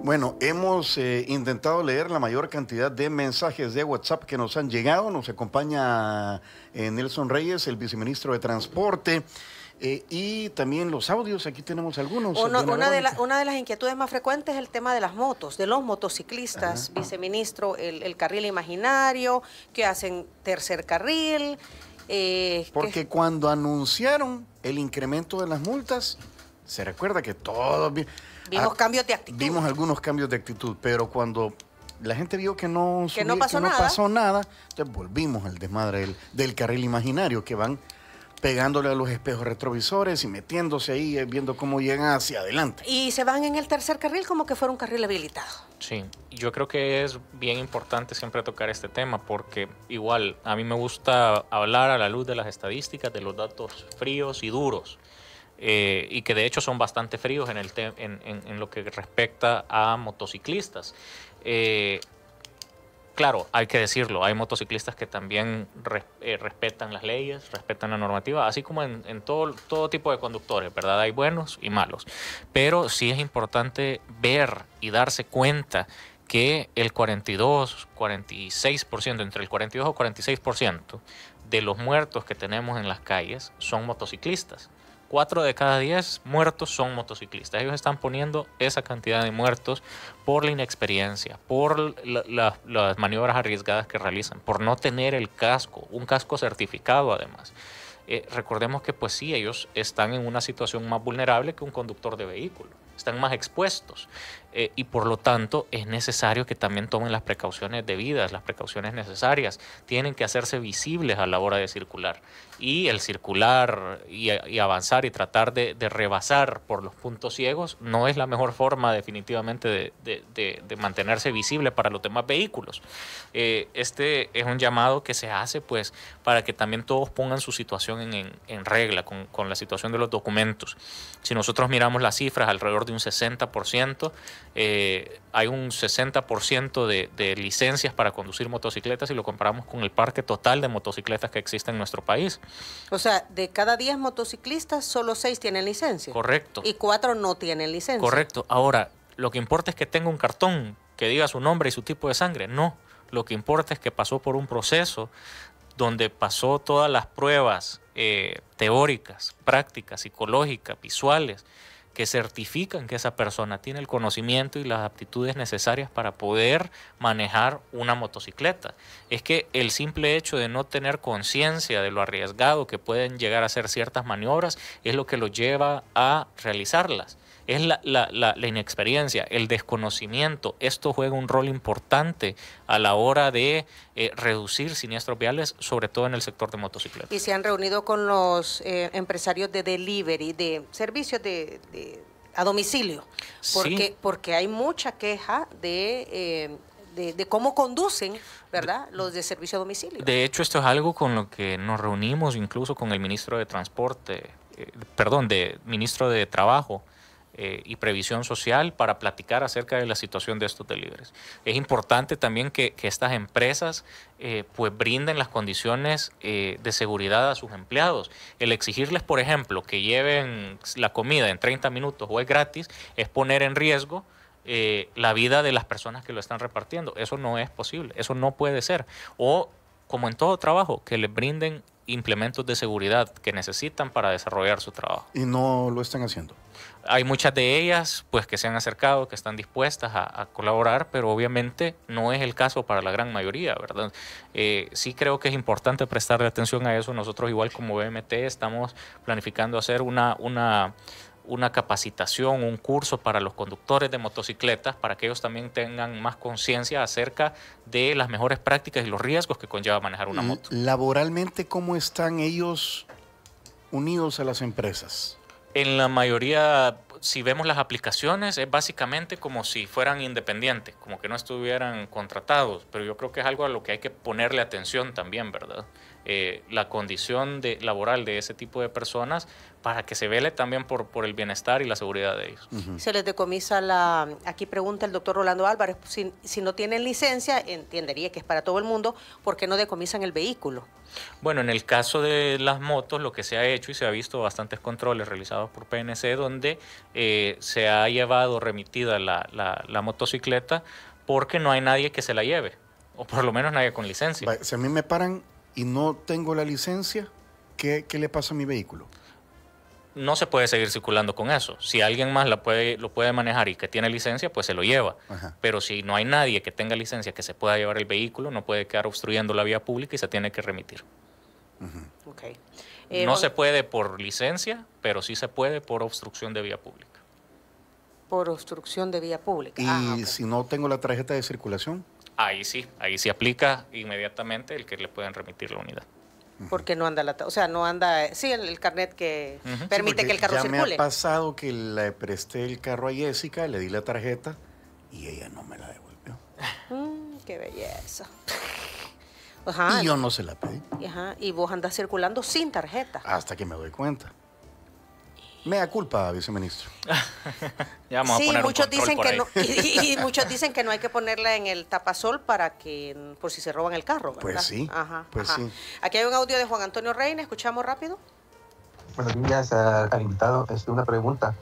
Bueno, hemos eh, intentado leer la mayor cantidad de mensajes de WhatsApp que nos han llegado. Nos acompaña eh, Nelson Reyes, el viceministro de Transporte, eh, y también los audios. Aquí tenemos algunos. Uno, una, de la, una de las inquietudes más frecuentes es el tema de las motos, de los motociclistas. Ajá. Viceministro, el, el carril imaginario, que hacen tercer carril. Eh, Porque que... cuando anunciaron el incremento de las multas, se recuerda que todos... Vimos ah, cambios de actitud. Vimos algunos cambios de actitud, pero cuando la gente vio que no, que subía, no, pasó, que no nada. pasó nada, entonces volvimos al desmadre del, del carril imaginario, que van pegándole a los espejos retrovisores y metiéndose ahí, viendo cómo llegan hacia adelante. Y se van en el tercer carril como que fuera un carril habilitado. Sí, yo creo que es bien importante siempre tocar este tema, porque igual a mí me gusta hablar a la luz de las estadísticas, de los datos fríos y duros. Eh, y que de hecho son bastante fríos en, el te en, en, en lo que respecta a motociclistas. Eh, claro, hay que decirlo, hay motociclistas que también res eh, respetan las leyes, respetan la normativa, así como en, en todo, todo tipo de conductores, ¿verdad? Hay buenos y malos. Pero sí es importante ver y darse cuenta que el cuarenta y dos, cuarenta y seis por ciento, entre el cuarenta y dos o cuarenta y seis por ciento de los muertos que tenemos en las calles son motociclistas. Cuatro de cada diez muertos son motociclistas. Ellos están poniendo esa cantidad de muertos por la inexperiencia, por la, la, las maniobras arriesgadas que realizan, por no tener el casco, un casco certificado además. Eh, recordemos que pues sí, ellos están en una situación más vulnerable que un conductor de vehículo. Están más expuestos eh, y por lo tanto es necesario que también tomen las precauciones debidas, las precauciones necesarias. Tienen que hacerse visibles a la hora de circular. Y el circular y, y avanzar y tratar de, de rebasar por los puntos ciegos no es la mejor forma definitivamente de, de, de, de mantenerse visible para los demás vehículos. Eh, este es un llamado que se hace pues para que también todos pongan su situación en, en, en regla con, con la situación de los documentos. Si nosotros miramos las cifras, alrededor de un sesenta por ciento, eh, hay un sesenta por ciento de, de licencias para conducir motocicletas y lo comparamos con el parque total de motocicletas que existe en nuestro país. O sea, de cada diez motociclistas, solo seis tienen licencia. Correcto. Y cuatro no tienen licencia. Correcto. Ahora, lo que importa es que tenga un cartón que diga su nombre y su tipo de sangre. No. Lo que importa es que pasó por un proceso donde pasó todas las pruebas eh, teóricas, prácticas, psicológicas, visuales, que certifican que esa persona tiene el conocimiento y las aptitudes necesarias para poder manejar una motocicleta. Es que el simple hecho de no tener conciencia de lo arriesgado que pueden llegar a ser ciertas maniobras es lo que los lleva a realizarlas. Es la, la, la, la inexperiencia, el desconocimiento. Esto juega un rol importante a la hora de eh, reducir siniestros viales, sobre todo en el sector de motocicletas. Y se han reunido con los eh, empresarios de delivery, de servicios de, de, a domicilio, porque, sí. porque hay mucha queja de... Eh, De, de cómo conducen, ¿verdad?, los de servicio a domicilio. De hecho, esto es algo con lo que nos reunimos incluso con el ministro de Transporte, eh, perdón, de ministro de Trabajo eh, y Previsión Social para platicar acerca de la situación de estos deliveries. Es importante también que, que estas empresas eh, pues brinden las condiciones eh, de seguridad a sus empleados. El exigirles, por ejemplo, que lleven la comida en treinta minutos o es gratis, es poner en riesgo Eh, la vida de las personas que lo están repartiendo. Eso no es posible, eso no puede ser. O, como en todo trabajo, que les brinden implementos de seguridad que necesitan para desarrollar su trabajo. Y no lo están haciendo. Hay muchas de ellas pues que se han acercado, que están dispuestas a, a colaborar, pero obviamente no es el caso para la gran mayoría, ¿verdad? Eh, sí creo que es importante prestarle atención a eso. Nosotros, igual como B M T, estamos planificando hacer una... una una capacitación, un curso para los conductores de motocicletas para que ellos también tengan más conciencia acerca de las mejores prácticas y los riesgos que conlleva manejar una moto. Laboralmente, ¿cómo están ellos unidos a las empresas? En la mayoría, si vemos las aplicaciones, es básicamente como si fueran independientes, como que no estuvieran contratados, pero yo creo que es algo a lo que hay que ponerle atención también, ¿verdad? Eh, la condición de, laboral de ese tipo de personas para que se vele también por, por el bienestar y la seguridad de ellos. Uh-huh. Se les decomisa la... Aquí pregunta el doctor Rolando Álvarez, si, si no tienen licencia, entendería que es para todo el mundo, ¿por qué no decomisan el vehículo? Bueno, en el caso de las motos, lo que se ha hecho y se ha visto bastantes controles realizados por P N C, donde eh, se ha llevado remitida la, la, la motocicleta porque no hay nadie que se la lleve, o por lo menos nadie con licencia. Si a mí me paran y no tengo la licencia, ¿qué, qué le pasa a mi vehículo? No se puede seguir circulando con eso. Si alguien más la puede, lo puede manejar y que tiene licencia, pues se lo lleva. Ajá. Pero si no hay nadie que tenga licencia que se pueda llevar el vehículo, no puede quedar obstruyendo la vía pública y se tiene que remitir. Uh-huh. Okay. Eh, no se puede por licencia, pero sí se puede por obstrucción de vía pública. Por obstrucción de vía pública. ¿Y ah, okay. si no tengo la tarjeta de circulación? Ahí sí, ahí sí aplica inmediatamente el que le pueden remitir la unidad. Porque no anda la, o sea, no anda, sí, el, el carnet que uh-huh. permite sí, que el carro ya circule. Me ha pasado que le presté el carro a Jessica, le di la tarjeta y ella no me la devolvió. Mm, qué belleza. Ajá. Y yo no se la pedí. Ajá. Y vos andas circulando sin tarjeta. Hasta que me doy cuenta. Me da culpa, viceministro. Ya vamos sí, a poner muchos un dicen por que ahí. no, y, y muchos dicen que no hay que ponerla en el tapasol para que, por si se roban el carro, ¿verdad? Pues sí, ajá, pues ajá. sí. Aquí hay un audio de Juan Antonio Reina, escuchamos rápido. Buenos días al invitado. Es una pregunta.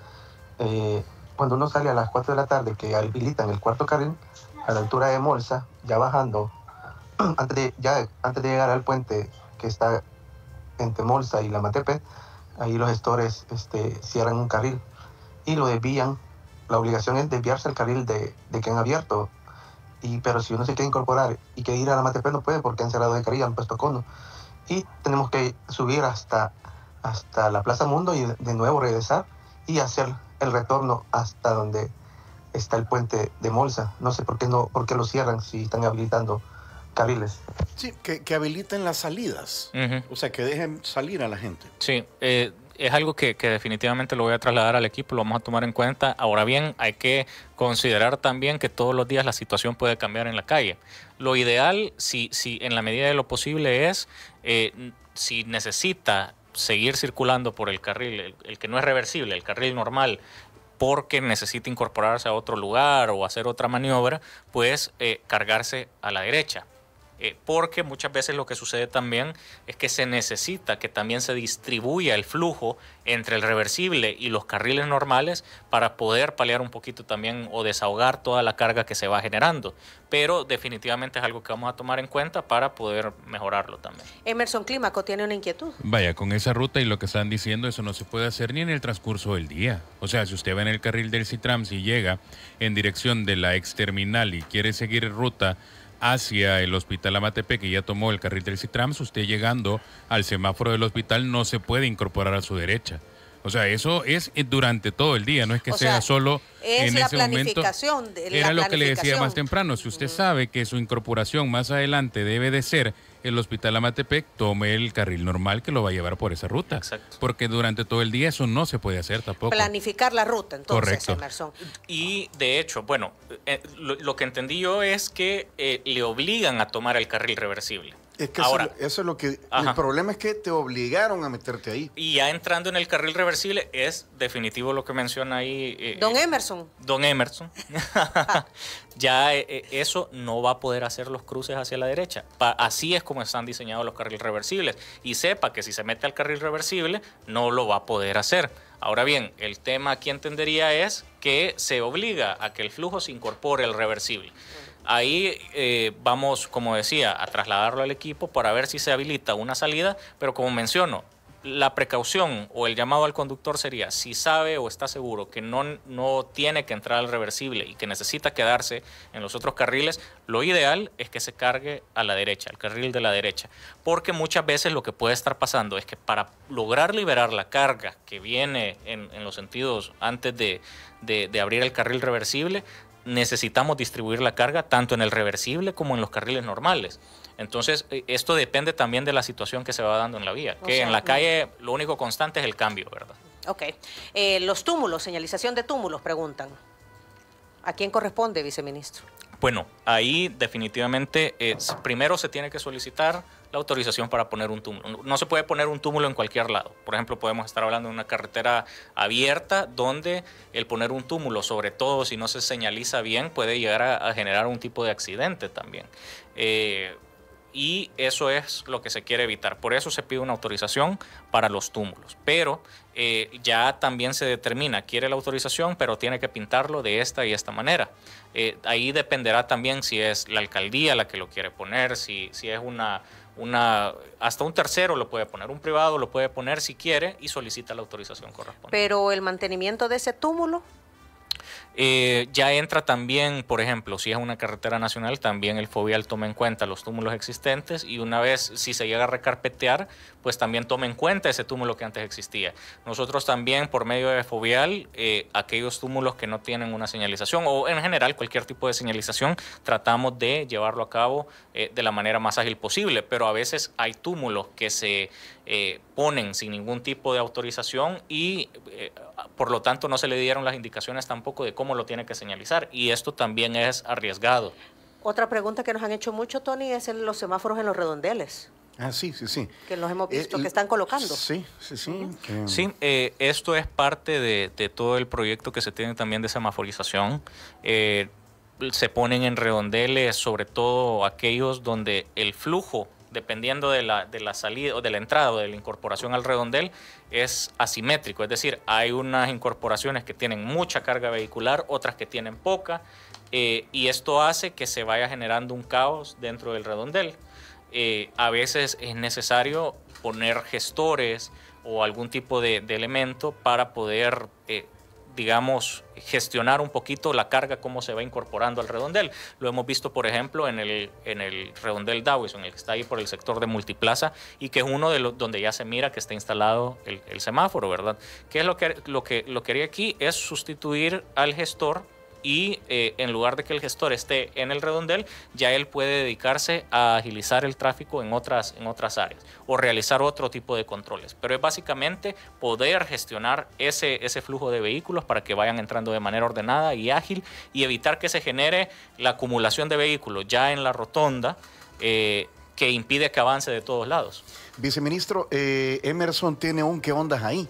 Eh, cuando uno sale a las cuatro de la tarde, que habilitan el cuarto carril, a la altura de Molsa, ya bajando, antes de, ya, antes de llegar al puente que está entre Molsa y la Matepe, ahí los gestores este, cierran un carril y lo desvían. La obligación es desviarse al carril de, de que han abierto. Y, pero si uno se quiere incorporar y quiere ir a la Matepe, no puede porque han cerrado el carril, han puesto cono. Y tenemos que subir hasta, hasta la Plaza Mundo y de nuevo regresar y hacer el retorno hasta donde está el puente de Molsa. No sé por qué, no, por qué lo cierran si están habilitando carriles. Sí, que, que habiliten las salidas. Uh-huh. O sea, que dejen salir a la gente. Sí, eh, es algo que, que definitivamente lo voy a trasladar al equipo, lo vamos a tomar en cuenta. Ahora bien, hay que considerar también que todos los días la situación puede cambiar en la calle. Lo ideal, si, si en la medida de lo posible, es eh, si necesita seguir circulando por el carril, el, el que no es reversible, el carril normal, porque necesita incorporarse a otro lugar o hacer otra maniobra, pues eh, cargarse a la derecha. Eh, porque muchas veces lo que sucede también es que se necesita que también se distribuya el flujo entre el reversible y los carriles normales para poder paliar un poquito también o desahogar toda la carga que se va generando. Pero definitivamente es algo que vamos a tomar en cuenta para poder mejorarlo también. Emerson Clímaco tiene una inquietud. Vaya, con esa ruta y lo que están diciendo, eso no se puede hacer ni en el transcurso del día. O sea, si usted va en el carril del Citrams y llega en dirección de la ex terminal y quiere seguir ruta hacia el Hospital Amatepe, que ya tomó el carril del Citrams, usted llegando al semáforo del hospital no se puede incorporar a su derecha. O sea, eso es durante todo el día, no es que o sea, sea solo es en la ese momento. De Era la lo que le decía más temprano. Si usted uh-huh. sabe que su incorporación más adelante debe de ser el Hospital Amatepec, tome el carril normal que lo va a llevar por esa ruta. Exacto. Porque durante todo el día eso no se puede hacer tampoco. Planificar la ruta, entonces, correcto. Emerson. Y de hecho, bueno, eh, lo, lo que entendí yo es que eh, le obligan a tomar el carril reversible. Es que Ahora, eso, eso es lo que... Ajá. El problema es que te obligaron a meterte ahí. Y ya entrando en el carril reversible es definitivo lo que menciona ahí... Eh, don Emerson. Don Emerson. Ya eh, eso no va a poder hacer los cruces hacia la derecha. Pa, así es como están diseñados los carriles reversibles. Y sepa que si se mete al carril reversible no lo va a poder hacer. Ahora bien, el tema aquí entendería es que se obliga a que el flujo se incorpore al reversible. Ahí eh, vamos, como decía, a trasladarlo al equipo para ver si se habilita una salida, pero como menciono, la precaución o el llamado al conductor sería, si sabe o está seguro que no, no tiene que entrar al reversible y que necesita quedarse en los otros carriles, lo ideal es que se cargue a la derecha, al carril de la derecha, porque muchas veces lo que puede estar pasando es que para lograr liberar la carga que viene en, en los sentidos antes de, de, de abrir el carril reversible, necesitamos distribuir la carga tanto en el reversible como en los carriles normales. Entonces, esto depende también de la situación que se va dando en la vía, que o sea, en la calle lo único constante es el cambio, ¿verdad? Ok. Eh, los túmulos, señalización de túmulos, preguntan. ¿A quién corresponde, viceministro? Bueno, ahí definitivamente eh, primero se tiene que solicitar la autorización para poner un túmulo. No se puede poner un túmulo en cualquier lado. Por ejemplo, podemos estar hablando de una carretera abierta donde el poner un túmulo, sobre todo si no se señaliza bien, puede llegar a, a generar un tipo de accidente también. Eh, y eso es lo que se quiere evitar. Por eso se pide una autorización para los túmulos. Pero eh, ya también se determina, quiere la autorización, pero tiene que pintarlo de esta y esta manera. Eh, ahí dependerá también si es la alcaldía la que lo quiere poner, si, si es una, una... Hasta un tercero lo puede poner, un privado lo puede poner si quiere y solicita la autorización correspondiente. Pero el mantenimiento de ese túmulo... Eh, ya entra también, por ejemplo, si es una carretera nacional, también el FOVIAL toma en cuenta los túmulos existentes y una vez, si se llega a recarpetear, pues también toma en cuenta ese túmulo que antes existía. Nosotros también, por medio de FOVIAL, eh, aquellos túmulos que no tienen una señalización o en general cualquier tipo de señalización, tratamos de llevarlo a cabo eh, de la manera más ágil posible, pero a veces hay túmulos que se eh, ponen sin ningún tipo de autorización y eh, por lo tanto no se le dieron las indicaciones tampoco de cómo lo tiene que señalizar y esto también es arriesgado. Otra pregunta que nos han hecho mucho, Tony, es en los semáforos en los redondeles. Ah, sí, sí, sí. Que los hemos visto eh, que están colocando. Sí, sí, sí. Uh-huh. que... Sí, eh, esto es parte de, de todo el proyecto que se tiene también de semaforización. Eh, se ponen en redondeles, sobre todo aquellos donde el flujo, dependiendo de la, de la salida o de la entrada o de la incorporación al redondel, es asimétrico. Es decir, hay unas incorporaciones que tienen mucha carga vehicular, otras que tienen poca, eh, y esto hace que se vaya generando un caos dentro del redondel. Eh, a veces es necesario poner gestores o algún tipo de, de elemento para poder eh, digamos, gestionar un poquito la carga, cómo se va incorporando al redondel. Lo hemos visto, por ejemplo, en el, en el redondel Dawison, el que está ahí por el sector de Multiplaza, y que es uno de los donde ya se mira que está instalado el, el semáforo, ¿verdad? ¿Qué es lo que, lo que lo que haría aquí? Es sustituir al gestor y eh, en lugar de que el gestor esté en el redondel, ya él puede dedicarse a agilizar el tráfico en otras, en otras áreas o realizar otro tipo de controles. Pero es básicamente poder gestionar ese, ese flujo de vehículos para que vayan entrando de manera ordenada y ágil y evitar que se genere la acumulación de vehículos ya en la rotonda eh, que impide que avance de todos lados. Viceministro, eh, Emerson tiene un qué ondas ahí.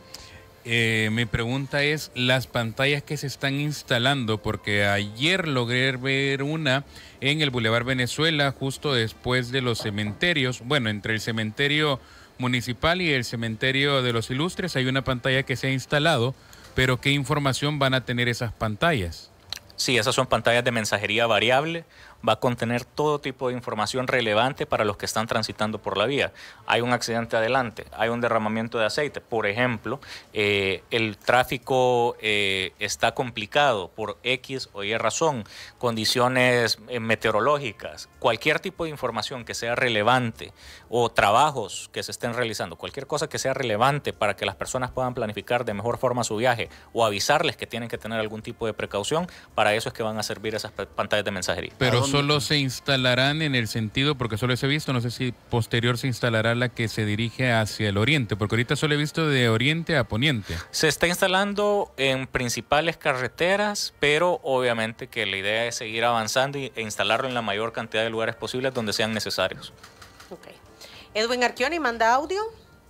Eh, mi pregunta es las pantallas que se están instalando, porque ayer logré ver una en el Boulevard Venezuela, justo después de los cementerios, bueno, entre el cementerio municipal y el cementerio de los Ilustres hay una pantalla que se ha instalado, pero ¿qué información van a tener esas pantallas? Sí, esas son pantallas de mensajería variable. Va a contener todo tipo de información relevante para los que están transitando por la vía. Hay un accidente adelante, hay un derramamiento de aceite. Por ejemplo, eh, el tráfico eh, está complicado por X o Y razón, condiciones eh, meteorológicas, cualquier tipo de información que sea relevante o trabajos que se estén realizando, cualquier cosa que sea relevante para que las personas puedan planificar de mejor forma su viaje o avisarles que tienen que tener algún tipo de precaución, para eso es que van a servir esas pantallas de mensajería. Pero solo se instalarán en el sentido, porque solo les he visto, no sé si posterior se instalará la que se dirige hacia el oriente, porque ahorita solo he visto de oriente a poniente. Se está instalando en principales carreteras, pero obviamente que la idea es seguir avanzando e instalarlo en la mayor cantidad de lugares posibles donde sean necesarios. Okay. Edwin Archioni manda audio.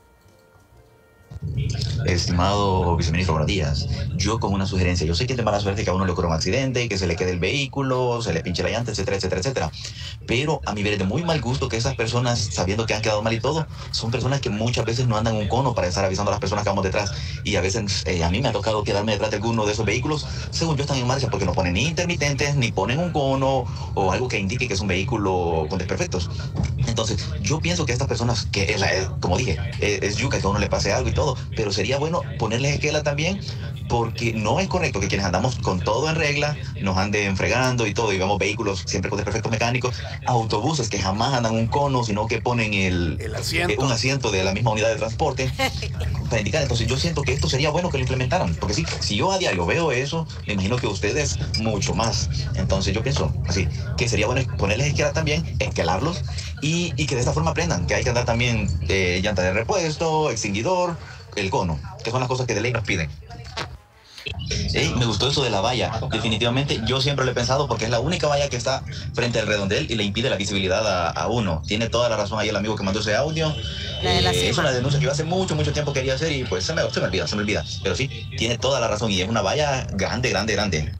Estimado viceministro, buenos días. Yo con una sugerencia, yo sé que es de mala suerte que a uno le ocurra un accidente, que se le quede el vehículo, se le pinche la llanta, etcétera, etcétera, etcétera. Pero a mí me es de muy mal gusto que esas personas, sabiendo que han quedado mal y todo, son personas que muchas veces no andan un cono para estar avisando a las personas que vamos detrás. Y a veces eh, a mí me ha tocado quedarme detrás de alguno de esos vehículos, según yo están en marcha, porque no ponen ni intermitentes, ni ponen un cono o algo que indique que es un vehículo con desperfectos. Entonces, yo pienso que estas personas, que es la, es, como dije, es, es yuca que a uno le pase algo y todo, pero sería bueno ponerles esquela también, porque no es correcto que quienes andamos con todo en regla nos anden fregando y todo, y vemos vehículos siempre con desperfectos mecánicos, autobuses que jamás andan un cono, sino que ponen el, el asiento. Eh, un asiento de la misma unidad de transporte para indicar. Entonces yo siento que esto sería bueno que lo implementaran, porque sí, si yo a diario veo eso, me imagino que ustedes mucho más. Entonces yo pienso así, que sería bueno ponerles esquela también, esquelarlos, y, y que de esta forma aprendan que hay que andar también eh, llanta de repuesto, extinguidor, el cono, que son las cosas que de ley nos piden. Ey, me gustó eso de la valla. Definitivamente yo siempre lo he pensado porque es la única valla que está frente al redondel y le impide la visibilidad a, a uno. Tiene toda la razón ahí el amigo que mandó ese audio. Eh, es una denuncia que yo hace mucho, mucho tiempo quería hacer y pues se me, se me olvida, se me olvida. Pero sí, tiene toda la razón y es una valla grande, grande, grande.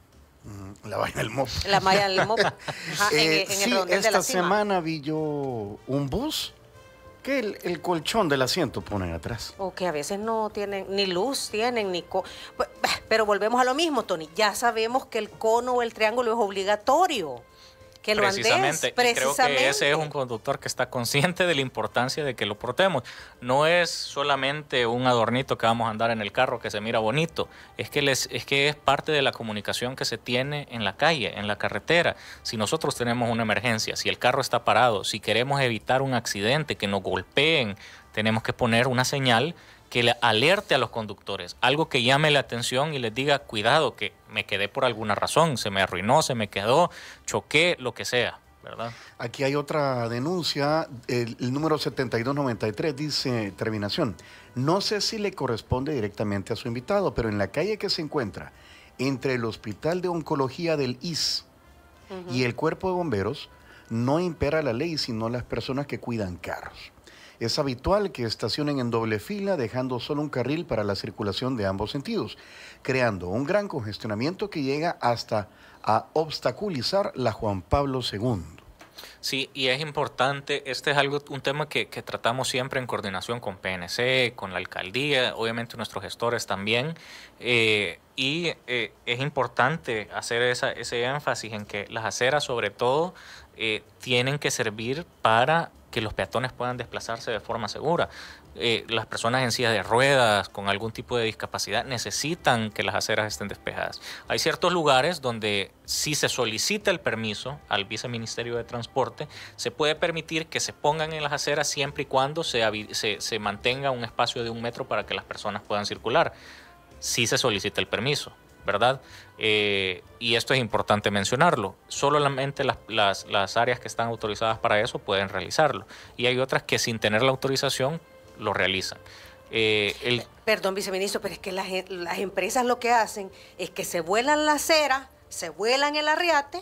La valla del M O P. La valla del M O P. Ajá, eh, en, en sí, el redondel esta de la cima. semana vi yo un bus que el, el colchón del asiento ponen atrás. O que a veces no tienen, ni luz tienen, ni... Co Pero volvemos a lo mismo, Tony. Ya sabemos que el cono o el triángulo es obligatorio. Que lo precisamente, andes, precisamente. Y creo que ese es un conductor que está consciente de la importancia de que lo portemos. No es solamente un adornito que vamos a andar en el carro que se mira bonito, es que, les, es que es parte de la comunicación que se tiene en la calle, en la carretera. Si nosotros tenemos una emergencia, si el carro está parado, si queremos evitar un accidente, que nos golpeen, tenemos que poner una señal que le alerte a los conductores, algo que llame la atención y les diga, cuidado, que me quedé por alguna razón, se me arruinó, se me quedó, choqué, lo que sea, ¿verdad? Aquí hay otra denuncia, el, el número setenta y dos noventa y tres dice, terminación, no sé si le corresponde directamente a su invitado, pero en la calle que se encuentra entre el Hospital de Oncología del I S S uh-huh. y el Cuerpo de Bomberos, no impera la ley, sino las personas que cuidan carros. Es habitual que estacionen en doble fila, dejando solo un carril para la circulación de ambos sentidos, creando un gran congestionamiento que llega hasta a obstaculizar la Juan Pablo segundo. Sí, y es importante, este es algo, un tema que, que tratamos siempre en coordinación con P N C, con la alcaldía, obviamente nuestros gestores también, eh, y eh, es importante hacer esa, ese énfasis en que las aceras sobre todo eh, tienen que servir para que los peatones puedan desplazarse de forma segura. Eh, las personas en silla de ruedas, con algún tipo de discapacidad, necesitan que las aceras estén despejadas. Hay ciertos lugares donde si se solicita el permiso al Viceministerio de Transporte, se puede permitir que se pongan en las aceras siempre y cuando se, se, se mantenga un espacio de un metro para que las personas puedan circular. Si se solicita el permiso, ¿verdad? Eh, y esto es importante mencionarlo. Solamente las, las, las áreas que están autorizadas para eso pueden realizarlo. Y hay otras que sin tener la autorización lo realizan. Eh, el... Perdón, viceministro, pero es que las, las empresas lo que hacen es que se vuelan la acera, se vuelan el arriate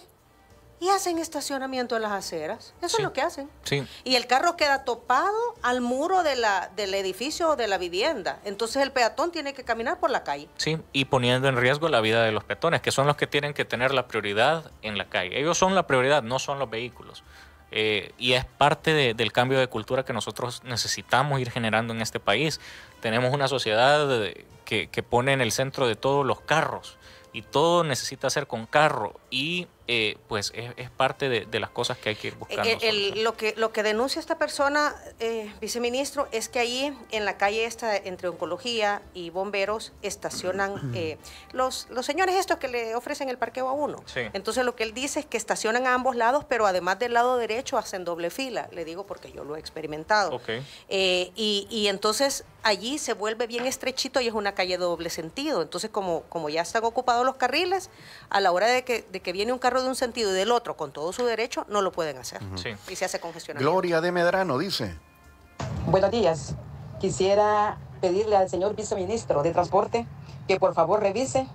y hacen estacionamiento en las aceras. Eso sí, es lo que hacen. Sí. Y el carro queda topado al muro de la, del edificio o de la vivienda. Entonces el peatón tiene que caminar por la calle. Sí, y poniendo en riesgo la vida de los peatones, que son los que tienen que tener la prioridad en la calle. Ellos son la prioridad, no son los vehículos. Eh, y es parte de, del cambio de cultura que nosotros necesitamos ir generando en este país. Tenemos una sociedad que, que pone en el centro de todos los carros y todo necesita ser con carro y eh, pues es, es parte de, de las cosas que hay que ir buscando. El, el, lo, que, lo que denuncia esta persona, eh, viceministro, es que ahí en la calle esta entre oncología y bomberos estacionan eh, los, los señores estos que le ofrecen el parqueo a uno. Sí. Entonces lo que él dice es que estacionan a ambos lados, pero además del lado derecho hacen doble fila. Le digo porque yo lo he experimentado. Okay. Eh, y, y entonces allí se vuelve bien estrechito y es una calle de doble sentido. Entonces como, como ya están ocupados los carriles, a la hora de que, de que viene un carro de un sentido y del otro con todo su derecho, no lo pueden hacer. Uh-huh. Sí. Y se hace congestionamiento. Gloria de Medrano dice. Buenos días. Quisiera pedirle al señor viceministro de Transporte que por favor revise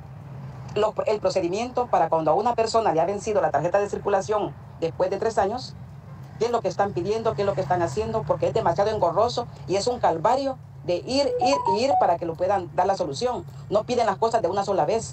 lo, el procedimiento para cuando a una persona le ha vencido la tarjeta de circulación después de tres años, qué es lo que están pidiendo, qué es lo que están haciendo, porque es demasiado engorroso y es un calvario de ir, ir y ir para que lo puedan dar la solución. No piden las cosas de una sola vez.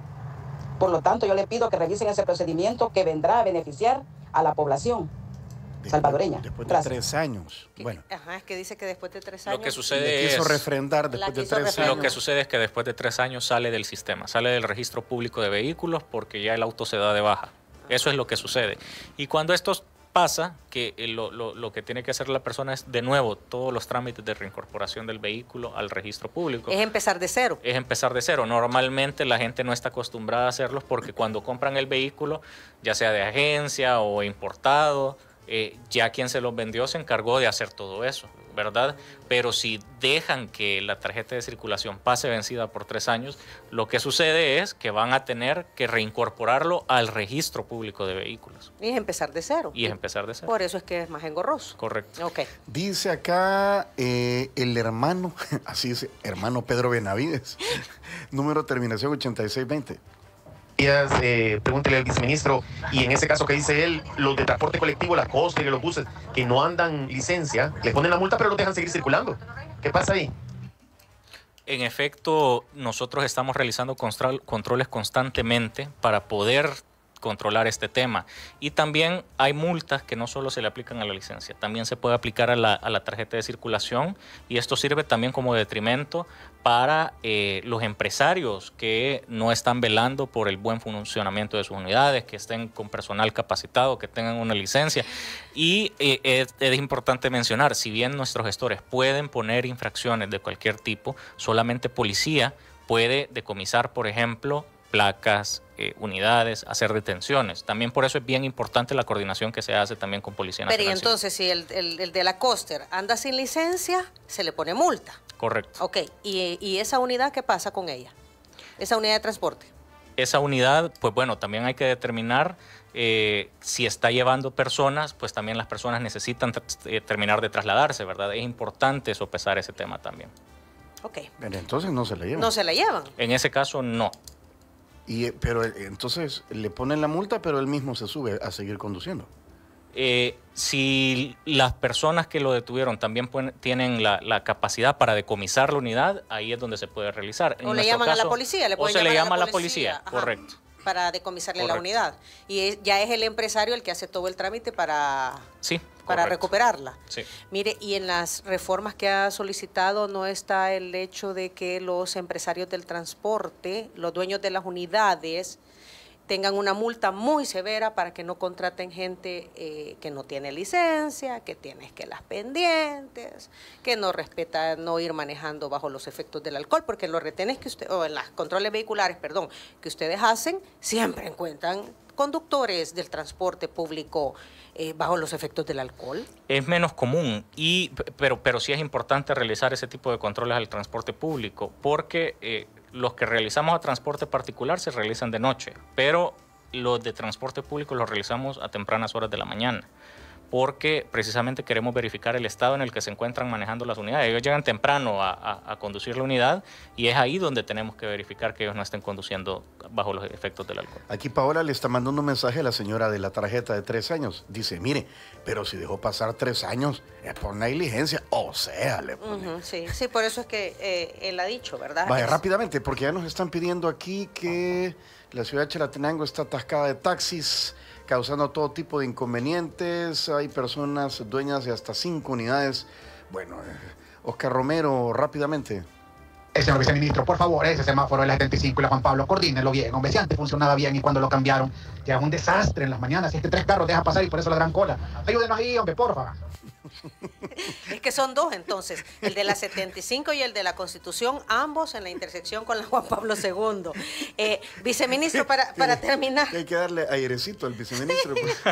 Por lo tanto, yo le pido que revisen ese procedimiento que vendrá a beneficiar a la población Después, salvadoreña. Después de Gracias. tres años. Bueno. Ajá, es que dice que después de tres años... Lo que sucede Le quiso es... refrendar después de quiso tres refrendar. años. Lo que sucede es que después de tres años sale del sistema, sale del registro público de vehículos porque ya el auto se da de baja. Eso es lo que sucede. Y cuando esto pasa, que lo, lo, lo que tiene que hacer la persona es de nuevo todos los trámites de reincorporación del vehículo al registro público. Es empezar de cero. Es empezar de cero. Normalmente la gente no está acostumbrada a hacerlos porque cuando compran el vehículo, ya sea de agencia o importado, eh, ya quien se los vendió se encargó de hacer todo eso. ¿verdad? Pero si dejan que la tarjeta de circulación pase vencida por tres años, lo que sucede es que van a tener que reincorporarlo al registro público de vehículos. Y es empezar de cero. Y es empezar de cero. Por eso es que es más engorroso. Correcto. Ok. Dice acá eh, el hermano, así dice, hermano Pedro Benavides, número terminación ochenta y seis veinte. Eh, pregúntele al viceministro, y en ese caso que dice él, los de transporte colectivo, las coastal y los buses que no andan licencia, le ponen la multa pero los dejan seguir circulando. ¿Qué pasa ahí? En efecto, nosotros estamos realizando controles constantemente para poder controlar este tema. Y también hay multas que no solo se le aplican a la licencia, también se puede aplicar a la, a la tarjeta de circulación, y esto sirve también como detrimento para eh, los empresarios que no están velando por el buen funcionamiento de sus unidades, que estén con personal capacitado, que tengan una licencia. Y eh, es, es importante mencionar, si bien nuestros gestores pueden poner infracciones de cualquier tipo, solamente policía puede decomisar, por ejemplo, placas, eh, unidades, hacer detenciones. También por eso es bien importante la coordinación que se hace también con Policía Nacional. Pero y entonces, si el, el, el de la coaster anda sin licencia, se le pone multa. Correcto. Ok, ¿Y, y esa unidad qué pasa con ella? Esa unidad de transporte. Esa unidad, pues bueno, también hay que determinar eh, si está llevando personas, pues también las personas necesitan eh, terminar de trasladarse, ¿verdad? Es importante sopesar ese tema también. Ok. Pero entonces no se la llevan. No se la llevan. En ese caso, no. Y, pero entonces le ponen la multa, pero él mismo se sube a seguir conduciendo. Eh, si las personas que lo detuvieron también pueden, tienen la, la capacidad para decomisar la unidad, ahí es donde se puede realizar. En o le llaman caso, a la policía. Le o se le llama a la policía, Ajá, correcto. Para decomisarle Correcto. la unidad. Y es, ya es el empresario el que hace todo el trámite para... Sí. Para correcto. recuperarla. Sí. Mire, y en las reformas que ha solicitado no está el hecho de que los empresarios del transporte, los dueños de las unidades, tengan una multa muy severa para que no contraten gente eh, que no tiene licencia, que tiene esquelas pendientes, que no respeta no ir manejando bajo los efectos del alcohol, porque en los retenes que usted, o en los controles vehiculares, perdón, que ustedes hacen, siempre encuentran conductores del transporte público eh, bajo los efectos del alcohol. Es menos común, y, pero, pero sí es importante realizar ese tipo de controles al transporte público, porque eh, los que realizamos a transporte particular se realizan de noche, pero los de transporte público los realizamos a tempranas horas de la mañana, porque precisamente queremos verificar el estado en el que se encuentran manejando las unidades. Ellos llegan temprano a, a, a conducir la unidad, y es ahí donde tenemos que verificar que ellos no estén conduciendo bajo los efectos del alcohol. Aquí Paola le está mandando un mensaje a la señora de la tarjeta de tres años. Dice, mire, pero si dejó pasar tres años es por negligencia. O sea, le pone. Uh-huh, sí, sí, por eso es que eh, él ha dicho, ¿verdad? Vaya, es... rápidamente, porque ya nos están pidiendo aquí que la ciudad de Chalatenango está atascada de taxis, causando todo tipo de inconvenientes. Hay personas dueñas de hasta cinco unidades. Bueno, eh, Oscar Romero, rápidamente. Eh, señor viceministro, por favor, ese semáforo de la setenta y cinco y la Juan Pablo, coordínenlo bien. Hombre, si antes funcionaba bien y cuando lo cambiaron, ya es un desastre en las mañanas. Si es que tres carros dejan pasar y por eso la gran cola. Ayúdenos ahí, hombre, porfa. Es que son dos entonces, el de la setenta y cinco y el de la Constitución, ambos en la intersección con la Juan Pablo segundo. Eh, viceministro, para, para terminar. Hay que darle airecito al viceministro.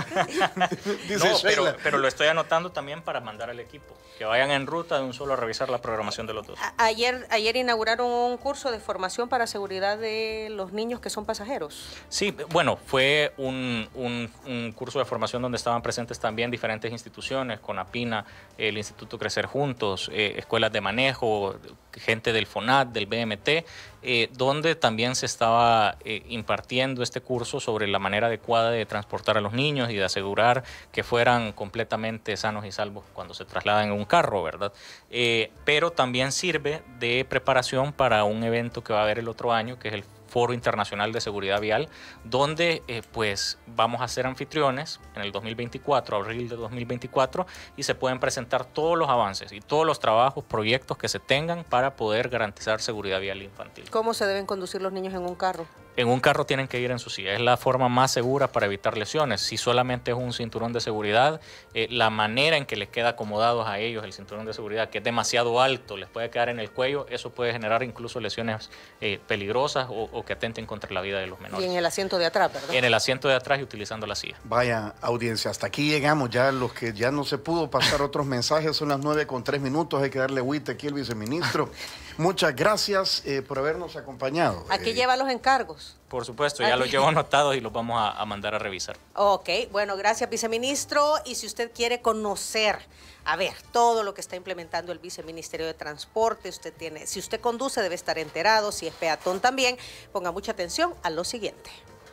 Dice no, pero, pero lo estoy anotando también para mandar al equipo, que vayan en ruta de un solo a revisar la programación de los dos. A, ayer, ayer inauguraron un curso de formación para seguridad de los niños que son pasajeros. Sí, bueno, fue un, un, un curso de formación donde estaban presentes también diferentes instituciones, CONAPINA, el Instituto Crecer Juntos, eh, escuelas de manejo, gente del FONAT, del B M T, eh, donde también se estaba eh, impartiendo este curso sobre la manera adecuada de transportar a los niños y de asegurar que fueran completamente sanos y salvos cuando se trasladan en un carro, ¿verdad? Eh, pero también sirve de preparación para un evento que va a haber el otro año, que es el Foro Internacional de Seguridad Vial, donde eh, pues vamos a ser anfitriones en el dos mil veinticuatro, abril de dos mil veinticuatro, y se pueden presentar todos los avances y todos los trabajos, proyectos que se tengan para poder garantizar seguridad vial infantil. ¿Cómo se deben conducir los niños en un carro? En un carro tienen que ir en su silla. Es la forma más segura para evitar lesiones. Si solamente es un cinturón de seguridad, eh, la manera en que les queda acomodados a ellos el cinturón de seguridad, que es demasiado alto, les puede quedar en el cuello, eso puede generar incluso lesiones eh, peligrosas o, o que atenten contra la vida de los menores. Y en el asiento de atrás, ¿verdad? En el asiento de atrás y utilizando la silla. Vaya, audiencia, hasta aquí llegamos. Ya los que ya no se pudo pasar otros mensajes, son las nueve con tres minutos. Hay que darle agüita aquí al viceministro. Muchas gracias eh, por habernos acompañado. Aquí eh, lleva los encargos. Por supuesto, ya los llevo anotados y los vamos a, a mandar a revisar. Ok, bueno, gracias, viceministro. Y si usted quiere conocer, a ver, todo lo que está implementando el Viceministerio de Transporte, usted tiene, si usted conduce debe estar enterado, si es peatón también, ponga mucha atención a lo siguiente.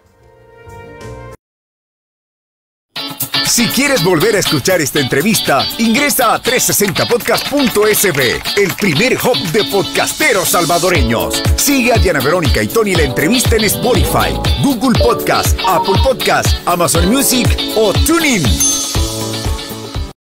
Si quieres volver a escuchar esta entrevista, ingresa a trescientos sesenta podcast punto s b, el primer hub de podcasteros salvadoreños. Sigue a Diana Verónica y Tony la entrevista en Spotify, Google Podcast, Apple Podcast, Amazon Music o TuneIn.